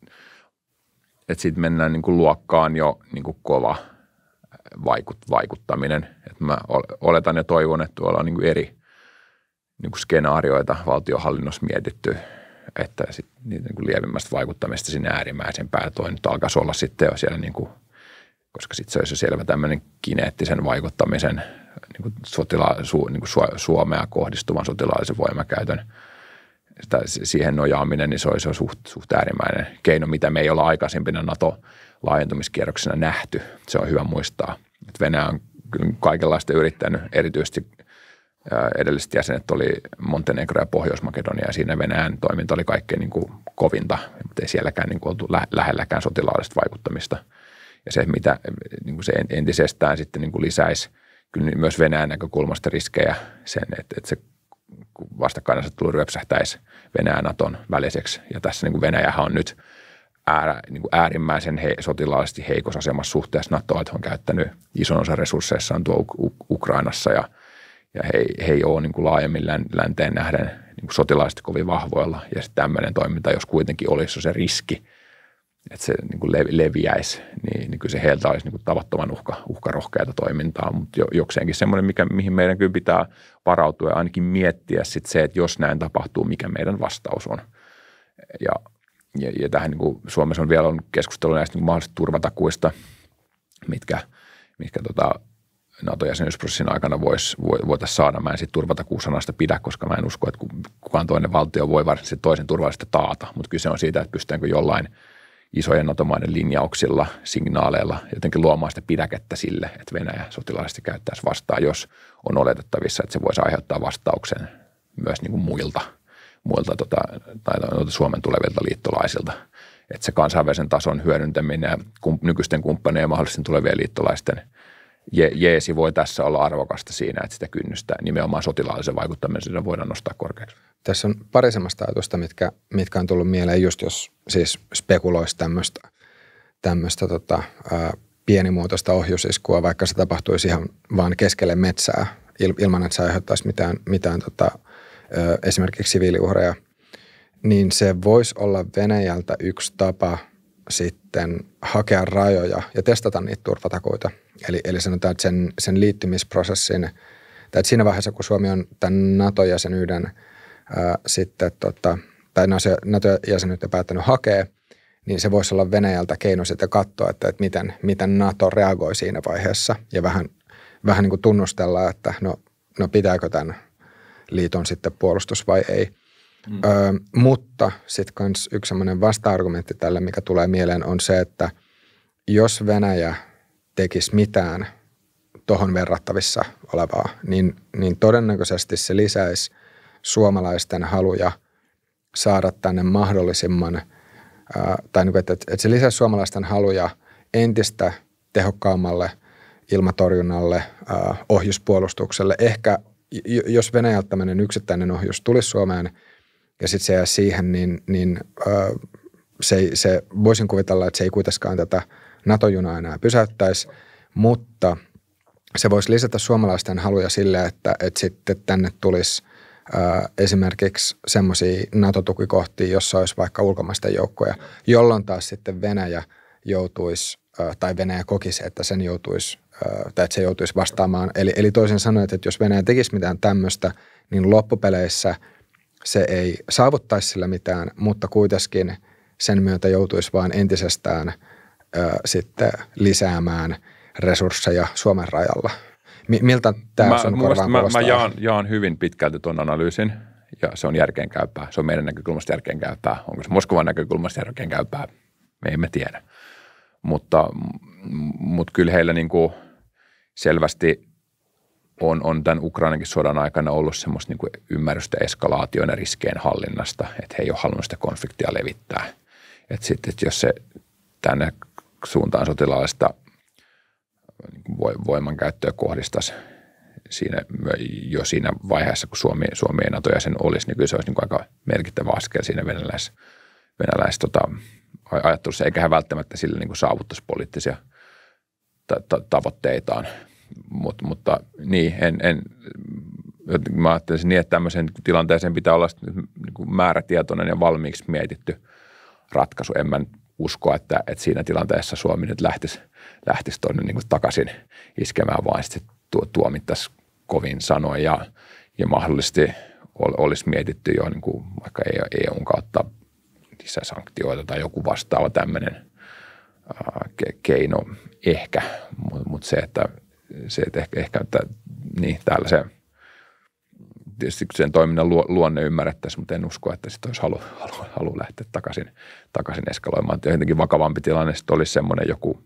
et sitten mennään niin kuin luokkaan jo niin kuin kova vaikut, vaikuttaminen. Et mä oletan ja toivon, että tuolla on niin kuin eri niin kuin skenaarioita valtionhallinnossa mietitty, että sit niitä niin kuin lievimmästä vaikuttamista sinne äärimmäisempään. Toi nyt alkaisi olla sitten jo siellä, niin kuin, koska sitten se olisi jo selvä tämmöinen kineettisen vaikuttamisen, niin kuin sotila, su, niin kuin Suomea kohdistuvan sotilaallisen voimakäytön sitä, siihen nojaaminen, niin se olisi jo suht, suht äärimmäinen keino, mitä me ei olla aikaisempina NATO-laajentumiskierroksena nähty. Se on hyvä muistaa. Että Venäjä on kyllä kaikenlaista yrittänyt, erityisesti edelliset jäsenet oli Montenegro ja Pohjois-Makedonia, ja siinä Venäjän toiminta oli kaikkein niin kuin kovinta, mutta ei sielläkään niin kuin oltu lähelläkään sotilaallista vaikuttamista. Ja se, mitä niin kuin se entisestään sitten niin kuin lisäisi kyllä myös Venäjän näkökulmasta riskejä sen, että, että se vastakkainasettelu ryöpsähtäisi Venäjän Naton väliseksi. Ja tässä niin kuin Venäjähän on nyt äär, niin kuin äärimmäisen he, sotilaallisesti heikossa asemassa suhteessa NATOon, että on käyttänyt ison osan resursseissaan tuo Ukrainassa ja, ja he, he ei ole niin kuin laajemmin länteen nähden niin kuin sotilaisesti kovin vahvoilla. Ja sitten tämmöinen toiminta, jos kuitenkin olisi se riski, että se niin kuin leviäisi, niin, niin kyllä se heiltä olisi niin kuin tavattoman uhka, uhkarohkeata toimintaa, mutta jokseenkin semmoinen, mikä, mihin meidän kyllä pitää varautua ja ainakin miettiä sit se, että jos näin tapahtuu, mikä meidän vastaus on. Ja, ja, ja tähän niin kuin Suomessa on vielä on keskustelu näistä niin kuin mahdollisista turvatakuista, mitkä, mitkä tota, NATO-jäsenyysprosessin aikana vois, voitaisiin saada. Mä en siitä turvatakuusanasta pidä, koska mä en usko, että kukaan toinen valtio voi varsinaisesti toisen turvallisesti taata, mutta kyse on siitä, että pystytäänkö jollain isojen NATO-maiden linjauksilla, signaaleilla jotenkin luomaan sitä pidäkettä sille, että Venäjä sotilaallisesti käyttäisi vastaan, jos on oletettavissa, että se voisi aiheuttaa vastauksen myös niin kuin muilta, muilta tota, tai Suomen tulevilta liittolaisilta. Että se kansainvälisen tason hyödyntäminen ja nykyisten kumppanien ja mahdollisten tulevien liittolaisten je- jeesi voi tässä olla arvokasta siinä, että sitä kynnystä nimenomaan sotilaallisen vaikuttamisen voidaan nostaa korkeaksi. Tässä on pari semmoista ajatusta, mitkä, mitkä on tullut mieleen just jos siis spekuloisi tämmöistä, tämmöistä tota, ää, pienimuotoista ohjusiskua, vaikka se tapahtuisi ihan vaan keskelle metsää il, ilman, että se aiheuttaisi mitään, mitään tota, ää, esimerkiksi siviiliuhreja, niin se voisi olla Venäjältä yksi tapa sitten hakea rajoja ja testata niitä turvatakuita. Eli, eli sanotaan, että sen, sen liittymisprosessin, tai että siinä vaiheessa, kun Suomi on tämän NATO-jäsenyyden ää, sitten, tota, tai NATO-jäsenyyttä päättänyt hakea, niin se voisi olla Venäjältä keino sitten katsoa, että, että miten, miten NATO reagoi siinä vaiheessa ja vähän, vähän niin kuin tunnustella, että no, no pitääkö tämän liiton sitten puolustus vai ei. Mm. Ö, mutta sitten kans yksi semmoinen vasta-argumentti tälle, mikä tulee mieleen, on se, että jos Venäjä tekisi mitään tohon verrattavissa olevaa, niin, niin todennäköisesti se lisäisi suomalaisten haluja saada tänne mahdollisimman, ää, tai niin kuin, että, että se lisäisi suomalaisten haluja entistä tehokkaammalle ilmatorjunnalle, ää, ohjuspuolustukselle. Ehkä jos Venäjältä tämmöinen yksittäinen ohjus tulisi Suomeen ja sitten se jää siihen, niin, niin ää, se, se, voisin kuvitella, että se ei kuitenkaan tätä NATO-junaa enää pysäyttäisi, mutta se voisi lisätä suomalaisten haluja sille, että, että sitten tänne tulisi ää, esimerkiksi semmoisia NATO-tukikohtia, jossa olisi vaikka ulkomaisten joukkoja, jolloin taas sitten Venäjä joutuisi, ää, tai Venäjä kokisi, että sen joutuisi, ää, tai että se joutuisi vastaamaan. Eli, eli toisin sanoen, että jos Venäjä tekisi mitään tämmöistä, niin loppupeleissä se ei saavuttaisi sillä mitään, mutta kuitenkin sen myötä joutuisi vaan entisestään Ö, sitten lisäämään resursseja Suomen rajalla. Miltä tämä sun korvaan kuulostaa? Mä, mä jaan, jaan hyvin pitkälti tuon analyysin ja se on järkeenkäypää. Se on meidän näkökulmasta järkeenkäypää. Onko se Moskovan näkökulmasta järkeenkäypää? Me emme tiedä. Mutta, mutta kyllä heillä niin kuin selvästi on, on tämän Ukrainankin sodan aikana ollut semmoista niin kuin ymmärrystä eskalaation ja riskeen hallinnasta, että he ei ole halunnut sitä konfliktia levittää. Että sitten, että jos se tänne suuntaan sotilaallista voimankäyttöä kohdistaisi siinä, jo siinä vaiheessa, kun Suomi, Suomi ei NATO-jäsen olisi, niin kyllä se olisi niin aika merkittävä askel siinä venäläis, venäläis tota, ajattelussa, eikä hän välttämättä sillä niin saavuttaisi poliittisia ta- ta- tavoitteitaan. Mut, mutta niin, en, en, mä ajattelisin niin, että tämmöisen tilanteeseen pitää olla niin määrätietoinen ja valmiiksi mietitty ratkaisu. En mä uskoa, että, että siinä tilanteessa Suomi nyt lähtisi, lähtisi tuonne niin kuin takaisin iskemään, vaan sitten tuo, tuomittaisi kovin sanoin ja, ja mahdollisesti ol, olisi mietitty jo niin kuin vaikka E U:n kautta lisäsanktioita tai joku vastaava tämmöinen ää, ke, keino ehkä, mutta mut se, että, se, että ehkä, ehkä että, niin, täällä se tietysti sen toiminnan luonne ymmärrettäisiin, mutta en usko, että sitten olisi halu, halu, halu lähteä takaisin, takaisin eskaloimaan. Jotenkin vakavampi tilanne sitten olisi semmoinen joku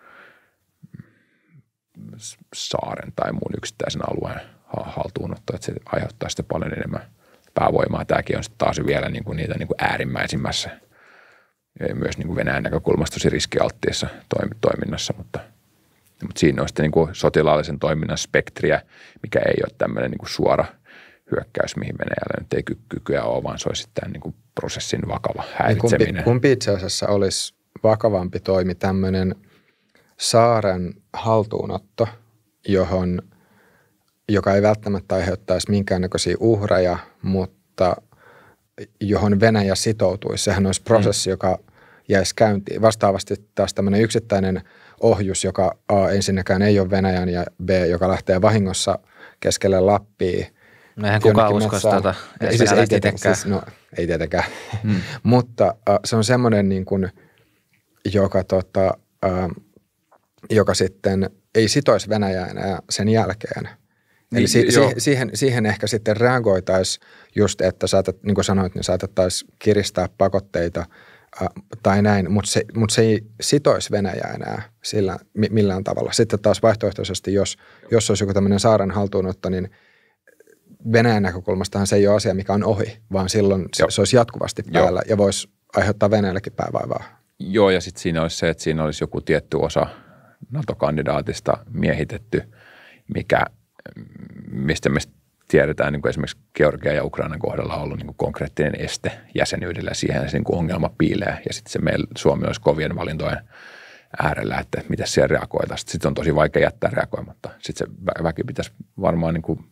saaren tai muun yksittäisen alueen haltuunotto, että se aiheuttaa sitten paljon enemmän päävoimaa. Tämäkin on sitten taas vielä niin kuin niitä niin kuin äärimmäisimmässä, myös niin kuin Venäjän näkökulmasta tosi riskialttiessa toiminnassa, mutta, mutta siinä on sitten niin kuin sotilaallisen toiminnan spektriä, mikä ei ole tämmöinen niin kuin suora hyökkäys, mihin Venäjällä nyt ei kykyä ole, vaan se olisi sitten niin kuin prosessin vakava häiritseminen. Kumpi, kumpi itse asiassa olisi vakavampi toimi tämmöinen saaren haltuunotto, johon, joka ei välttämättä aiheuttaisi minkäännäköisiä uhreja, mutta johon Venäjä sitoutuisi. Sehän olisi prosessi, mm. joka jäisi käyntiin. Vastaavasti taas tämmöinen yksittäinen ohjus, joka A ensinnäkään ei ole Venäjän ja B, joka lähtee vahingossa keskelle Lappia. No eihän kukaan uskoisi tätä. Ei, siis ei, tietenkään. Siis, no, ei tietenkään. Hmm. Mutta uh, se on semmoinen, niin kuin, joka, tota, uh, joka sitten ei sitoisi Venäjää enää sen jälkeen. Niin, Eli si- si- siihen, siihen ehkä sitten reagoitaisiin just, että saatat, niin kuin sanoit, niin saatettaisiin kiristää pakotteita uh, tai näin, mutta se, mut se ei sitoisi Venäjää enää sillä millään tavalla. Sitten taas vaihtoehtoisesti, jos, jos olisi joku tämmöinen saaren haltuunotto, niin Venäjän näkökulmastahan se ei ole asia, mikä on ohi, vaan silloin se, se olisi jatkuvasti päällä Joo. ja voisi aiheuttaa Venäjällekin päänvaivaa. Joo, ja sitten siinä olisi se, että siinä olisi joku tietty osa NATO-kandidaatista miehitetty, mikä, mistä me tiedetään niin kuin esimerkiksi Georgian ja Ukrainan kohdalla on ollut niin kuin konkreettinen este jäsenyydellä. Siihen se niin kuin ongelma piilee, ja sitten se meillä Suomi olisi kovien valintojen äärellä, että miten siellä reagoidaan. Sitten on tosi vaikea jättää reagoimatta. Sitten se väki pitäisi varmaan niin kuin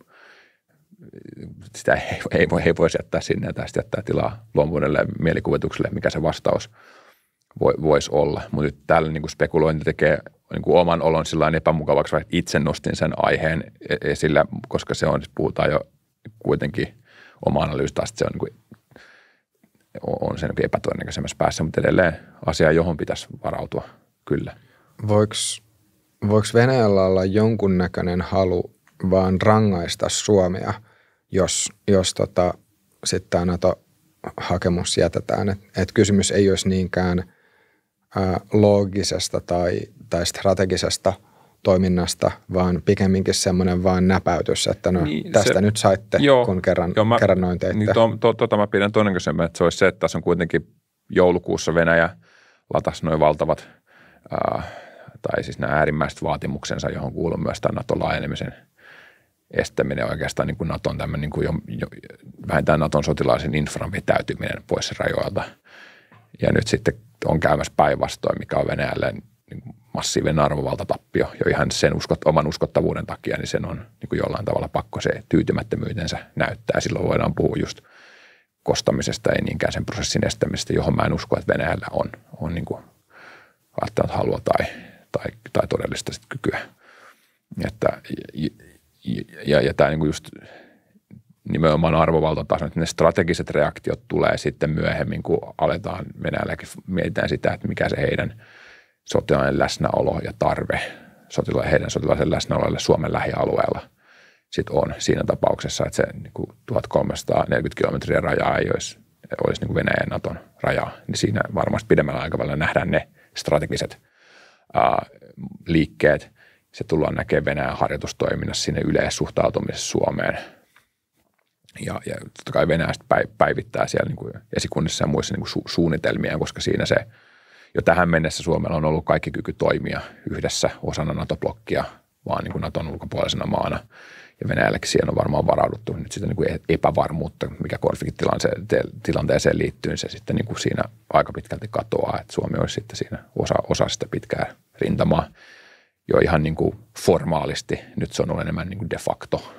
sitä ei, ei, voi, ei voisi jättää sinne tai sitten jättää tilaa luomuudelle ja mielikuvitukselle, mikä se vastaus voi, voisi olla. Mutta nyt täällä niin kuin spekulointi tekee niin kuin oman olon sillain epämukavaksi, vaikka itse nostin sen aiheen esille, koska se on, puhutaan jo kuitenkin oma analyysi taas, että se on, niin kuin, on sen epätodennäköisemmässä päässä, mutta edelleen asia, johon pitäisi varautua, kyllä. Voiko, voiko Venäjällä olla jonkunnäköinen halu vaan rangaista Suomea, jos, jos tota, sitten tämä NATO-hakemus jätetään. Et, et kysymys ei olisi niinkään ää, loogisesta tai, tai strategisesta toiminnasta, vaan pikemminkin semmoinen vaan näpäytys, että no niin, tästä se, nyt saitte, joo, kun kerran, joo, mä, kerran noin teitte. Niin to, to, tota mä pidän todennäköisemmän, että se olisi se, että tässä on kuitenkin joulukuussa Venäjä latasi noin valtavat, ää, tai siis nämä äärimmäiset vaatimuksensa, johon kuuluu myös tämä NATO-laajenemisen estäminen oikeastaan niin kuin Naton tämmöinen niin kuin jo, jo, vähintään Naton sotilaisen infran vetäytyminen pois rajoilta. Ja nyt sitten on käymässä päinvastoin, mikä on Venäjälle niin kuin massiivinen arvovaltatappio jo ihan sen uskot, oman uskottavuuden takia, niin sen on niin kuin jollain tavalla pakko se tyytymättömyytensä näyttää. Silloin voidaan puhua just kostamisesta, ei niinkään sen prosessin estämisestä, johon mä en usko, että Venäjällä on, on niin kuin välttämättä halua tai, tai, tai todellista sit kykyä. Että Ja, ja, ja tämä niinku just nimenomaan arvovaltatason, että ne strategiset reaktiot tulee sitten myöhemmin, kun aletaan Venäjälläkin, mietitään sitä, että mikä se heidän sotilainen läsnäolo ja tarve sotilaiden, heidän sotilaisen läsnäololle Suomen lähialueella sitten on siinä tapauksessa, että se niinku tuhatkolmesataaneljäkymmentä kilometriä rajaa ei olisi, olisi niinku Venäjän ja Naton rajaa, niin siinä varmasti pidemmällä aikavälillä nähdään ne strategiset ää, liikkeet. Se tullaan näkemään Venäjän harjoitustoiminnassa sinne yleissuhtautumisessa Suomeen. Ja, ja totta kai Venäjä päivittää siellä niin kuin esikunnissa ja muissa niin kuin su- suunnitelmia, koska siinä se jo tähän mennessä Suomella on ollut kaikki kyky toimia yhdessä osana NATO-blokkia, vaan niin kuin Naton ulkopuolisena maana. Ja Venäjällekin siihen on varmaan varauduttu nyt sitä niin kuin epävarmuutta, mikä konfliktitilanteeseen liittyy, niin se sitten niin kuin siinä aika pitkälti katoaa, että Suomi olisi sitten siinä osa, osa sitä pitkää rintamaa. Jo ihan niin kuin formaalisti, nyt se on ollut enemmän niin kuin de facto.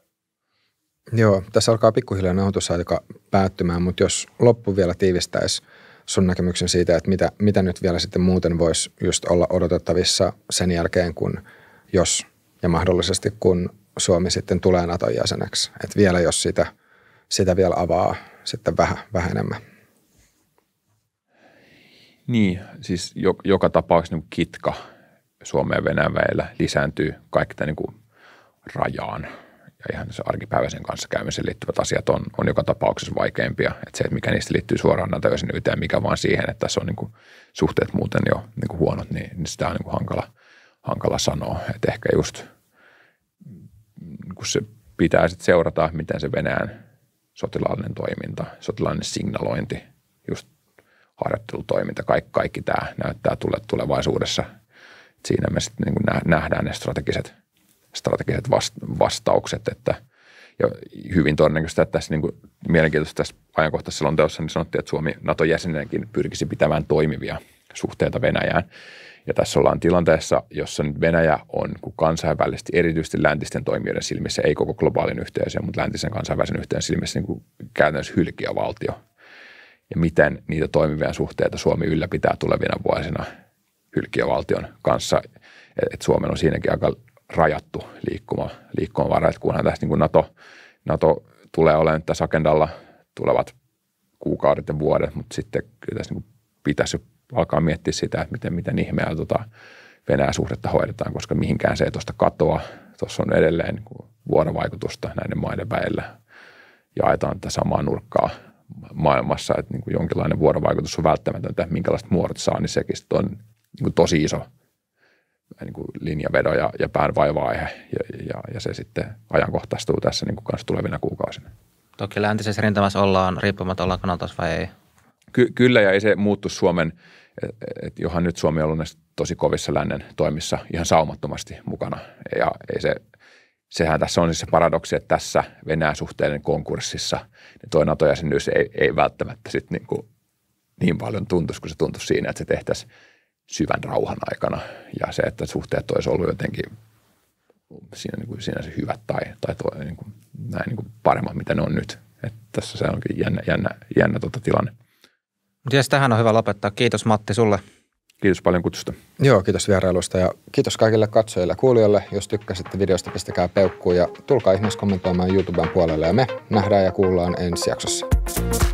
Joo, tässä alkaa pikkuhiljaa nauhoitusaika päättymään, mutta jos loppu vielä tiivistäisi sun näkemyksen siitä, että mitä, mitä nyt vielä sitten muuten voisi just olla odotettavissa sen jälkeen, kun jos ja mahdollisesti kun Suomi sitten tulee Naton jäseneksi. Että vielä jos sitä, sitä vielä avaa sitten vähän, vähän enemmän. Niin, siis joka tapauksessa niin kitka Suomen ja Venäjän välillä lisääntyy kaikki tämä niin kuin rajaan ja ihan se arkipäiväisen kanssa käymiseen liittyvät asiat on, on joka tapauksessa vaikeampia. Että se, että mikä niistä liittyy suoraan NATO-jäsenyyteen, mikä vaan siihen, että tässä on niin kuin suhteet muuten jo niin kuin huonot, niin, niin sitä on niin kuin hankala, hankala sanoa. Että ehkä just kun se pitää sitten seurata, miten se Venäjän sotilaallinen toiminta, sotilaallinen signalointi, just harjoittelutoiminta, kaikki, kaikki tämä näyttää tule tulevaisuudessa. Siinä me sitten niin kuin nähdään ne strategiset, strategiset vastaukset, että ja hyvin todennäköistä, että tässä niin kuin mielenkiintoista tässä ajankohtaisessa selonteossa niin sanottiin, että Suomi NATO-jäsenenäkin pyrkisi pitämään toimivia suhteita Venäjään. Ja tässä ollaan tilanteessa, jossa nyt Venäjä on kansainvälisesti, erityisesti läntisten toimijoiden silmissä, ei koko globaalin yhteisön, mutta läntisen kansainvälisen yhteisön silmissä niin kuin käytännössä hylkiövaltio. Ja miten niitä toimivia suhteita Suomi ylläpitää tulevina vuosina hylkiövaltion kanssa. Että Suomen on siinäkin aika rajattu liikkuma, liikkumavara, että kunhan tässä niin kuin NATO, NATO tulee olemaan tässä agendalla tulevat kuukaudet ja vuodet, mutta sitten kyllä tässä niin kuin pitäisi alkaa miettiä sitä, että miten, miten ihmeä tota Venäjän suhdetta hoidetaan, koska mihinkään se ei tuosta katoa. Tuossa on edelleen niin kuin vuorovaikutusta näiden maiden välillä. Jaetaan tätä samaa nurkkaa maailmassa, että niin kuin jonkinlainen vuorovaikutus on välttämätöntä, minkälaiset muodot saa, niin sekin on niin kuin tosi iso niin kuin linjavedo ja, ja päänvaiva-aihe, ja, ja, ja se sitten ajankohtaistuu tässä niin kuin kanssa tulevina kuukausina. Toki läntisessä rintamassa ollaan riippumatta, ollaanko Natossa vai ei? Ky- kyllä, ja ei se muuttu Suomen, että et johan nyt Suomi on ollut näissä tosi kovissa lännen toimissa ihan saumattomasti mukana, ja ei se, sehän tässä on siis se paradoksi, että tässä Venäjän suhteiden konkurssissa niin tuo NATO-jäsenyys ei, ei välttämättä sit niin, kuin niin paljon tuntuisi, kun se tuntuisi siinä, että se tehtäisiin syvän rauhan aikana, ja se, että suhteet olisi ollut jotenkin siinä, niin kuin, siinä se hyvät tai, tai tuo, niin kuin, näin niin kuin paremmat, mitä ne on nyt. Että tässä se onkin jännä, jännä, jännä tota tilanne. Mutta jes, tähän on hyvä lopettaa. Kiitos Matti sulle. Kiitos paljon kutsusta. Joo, kiitos vierailusta ja kiitos kaikille katsojille ja kuulijoille. Jos tykkäsitte videosta, pistäkää peukkuun ja tulkaa ihmeessä kommentoimaan YouTuben puolelle ja me nähdään ja kuullaan ensi jaksossa.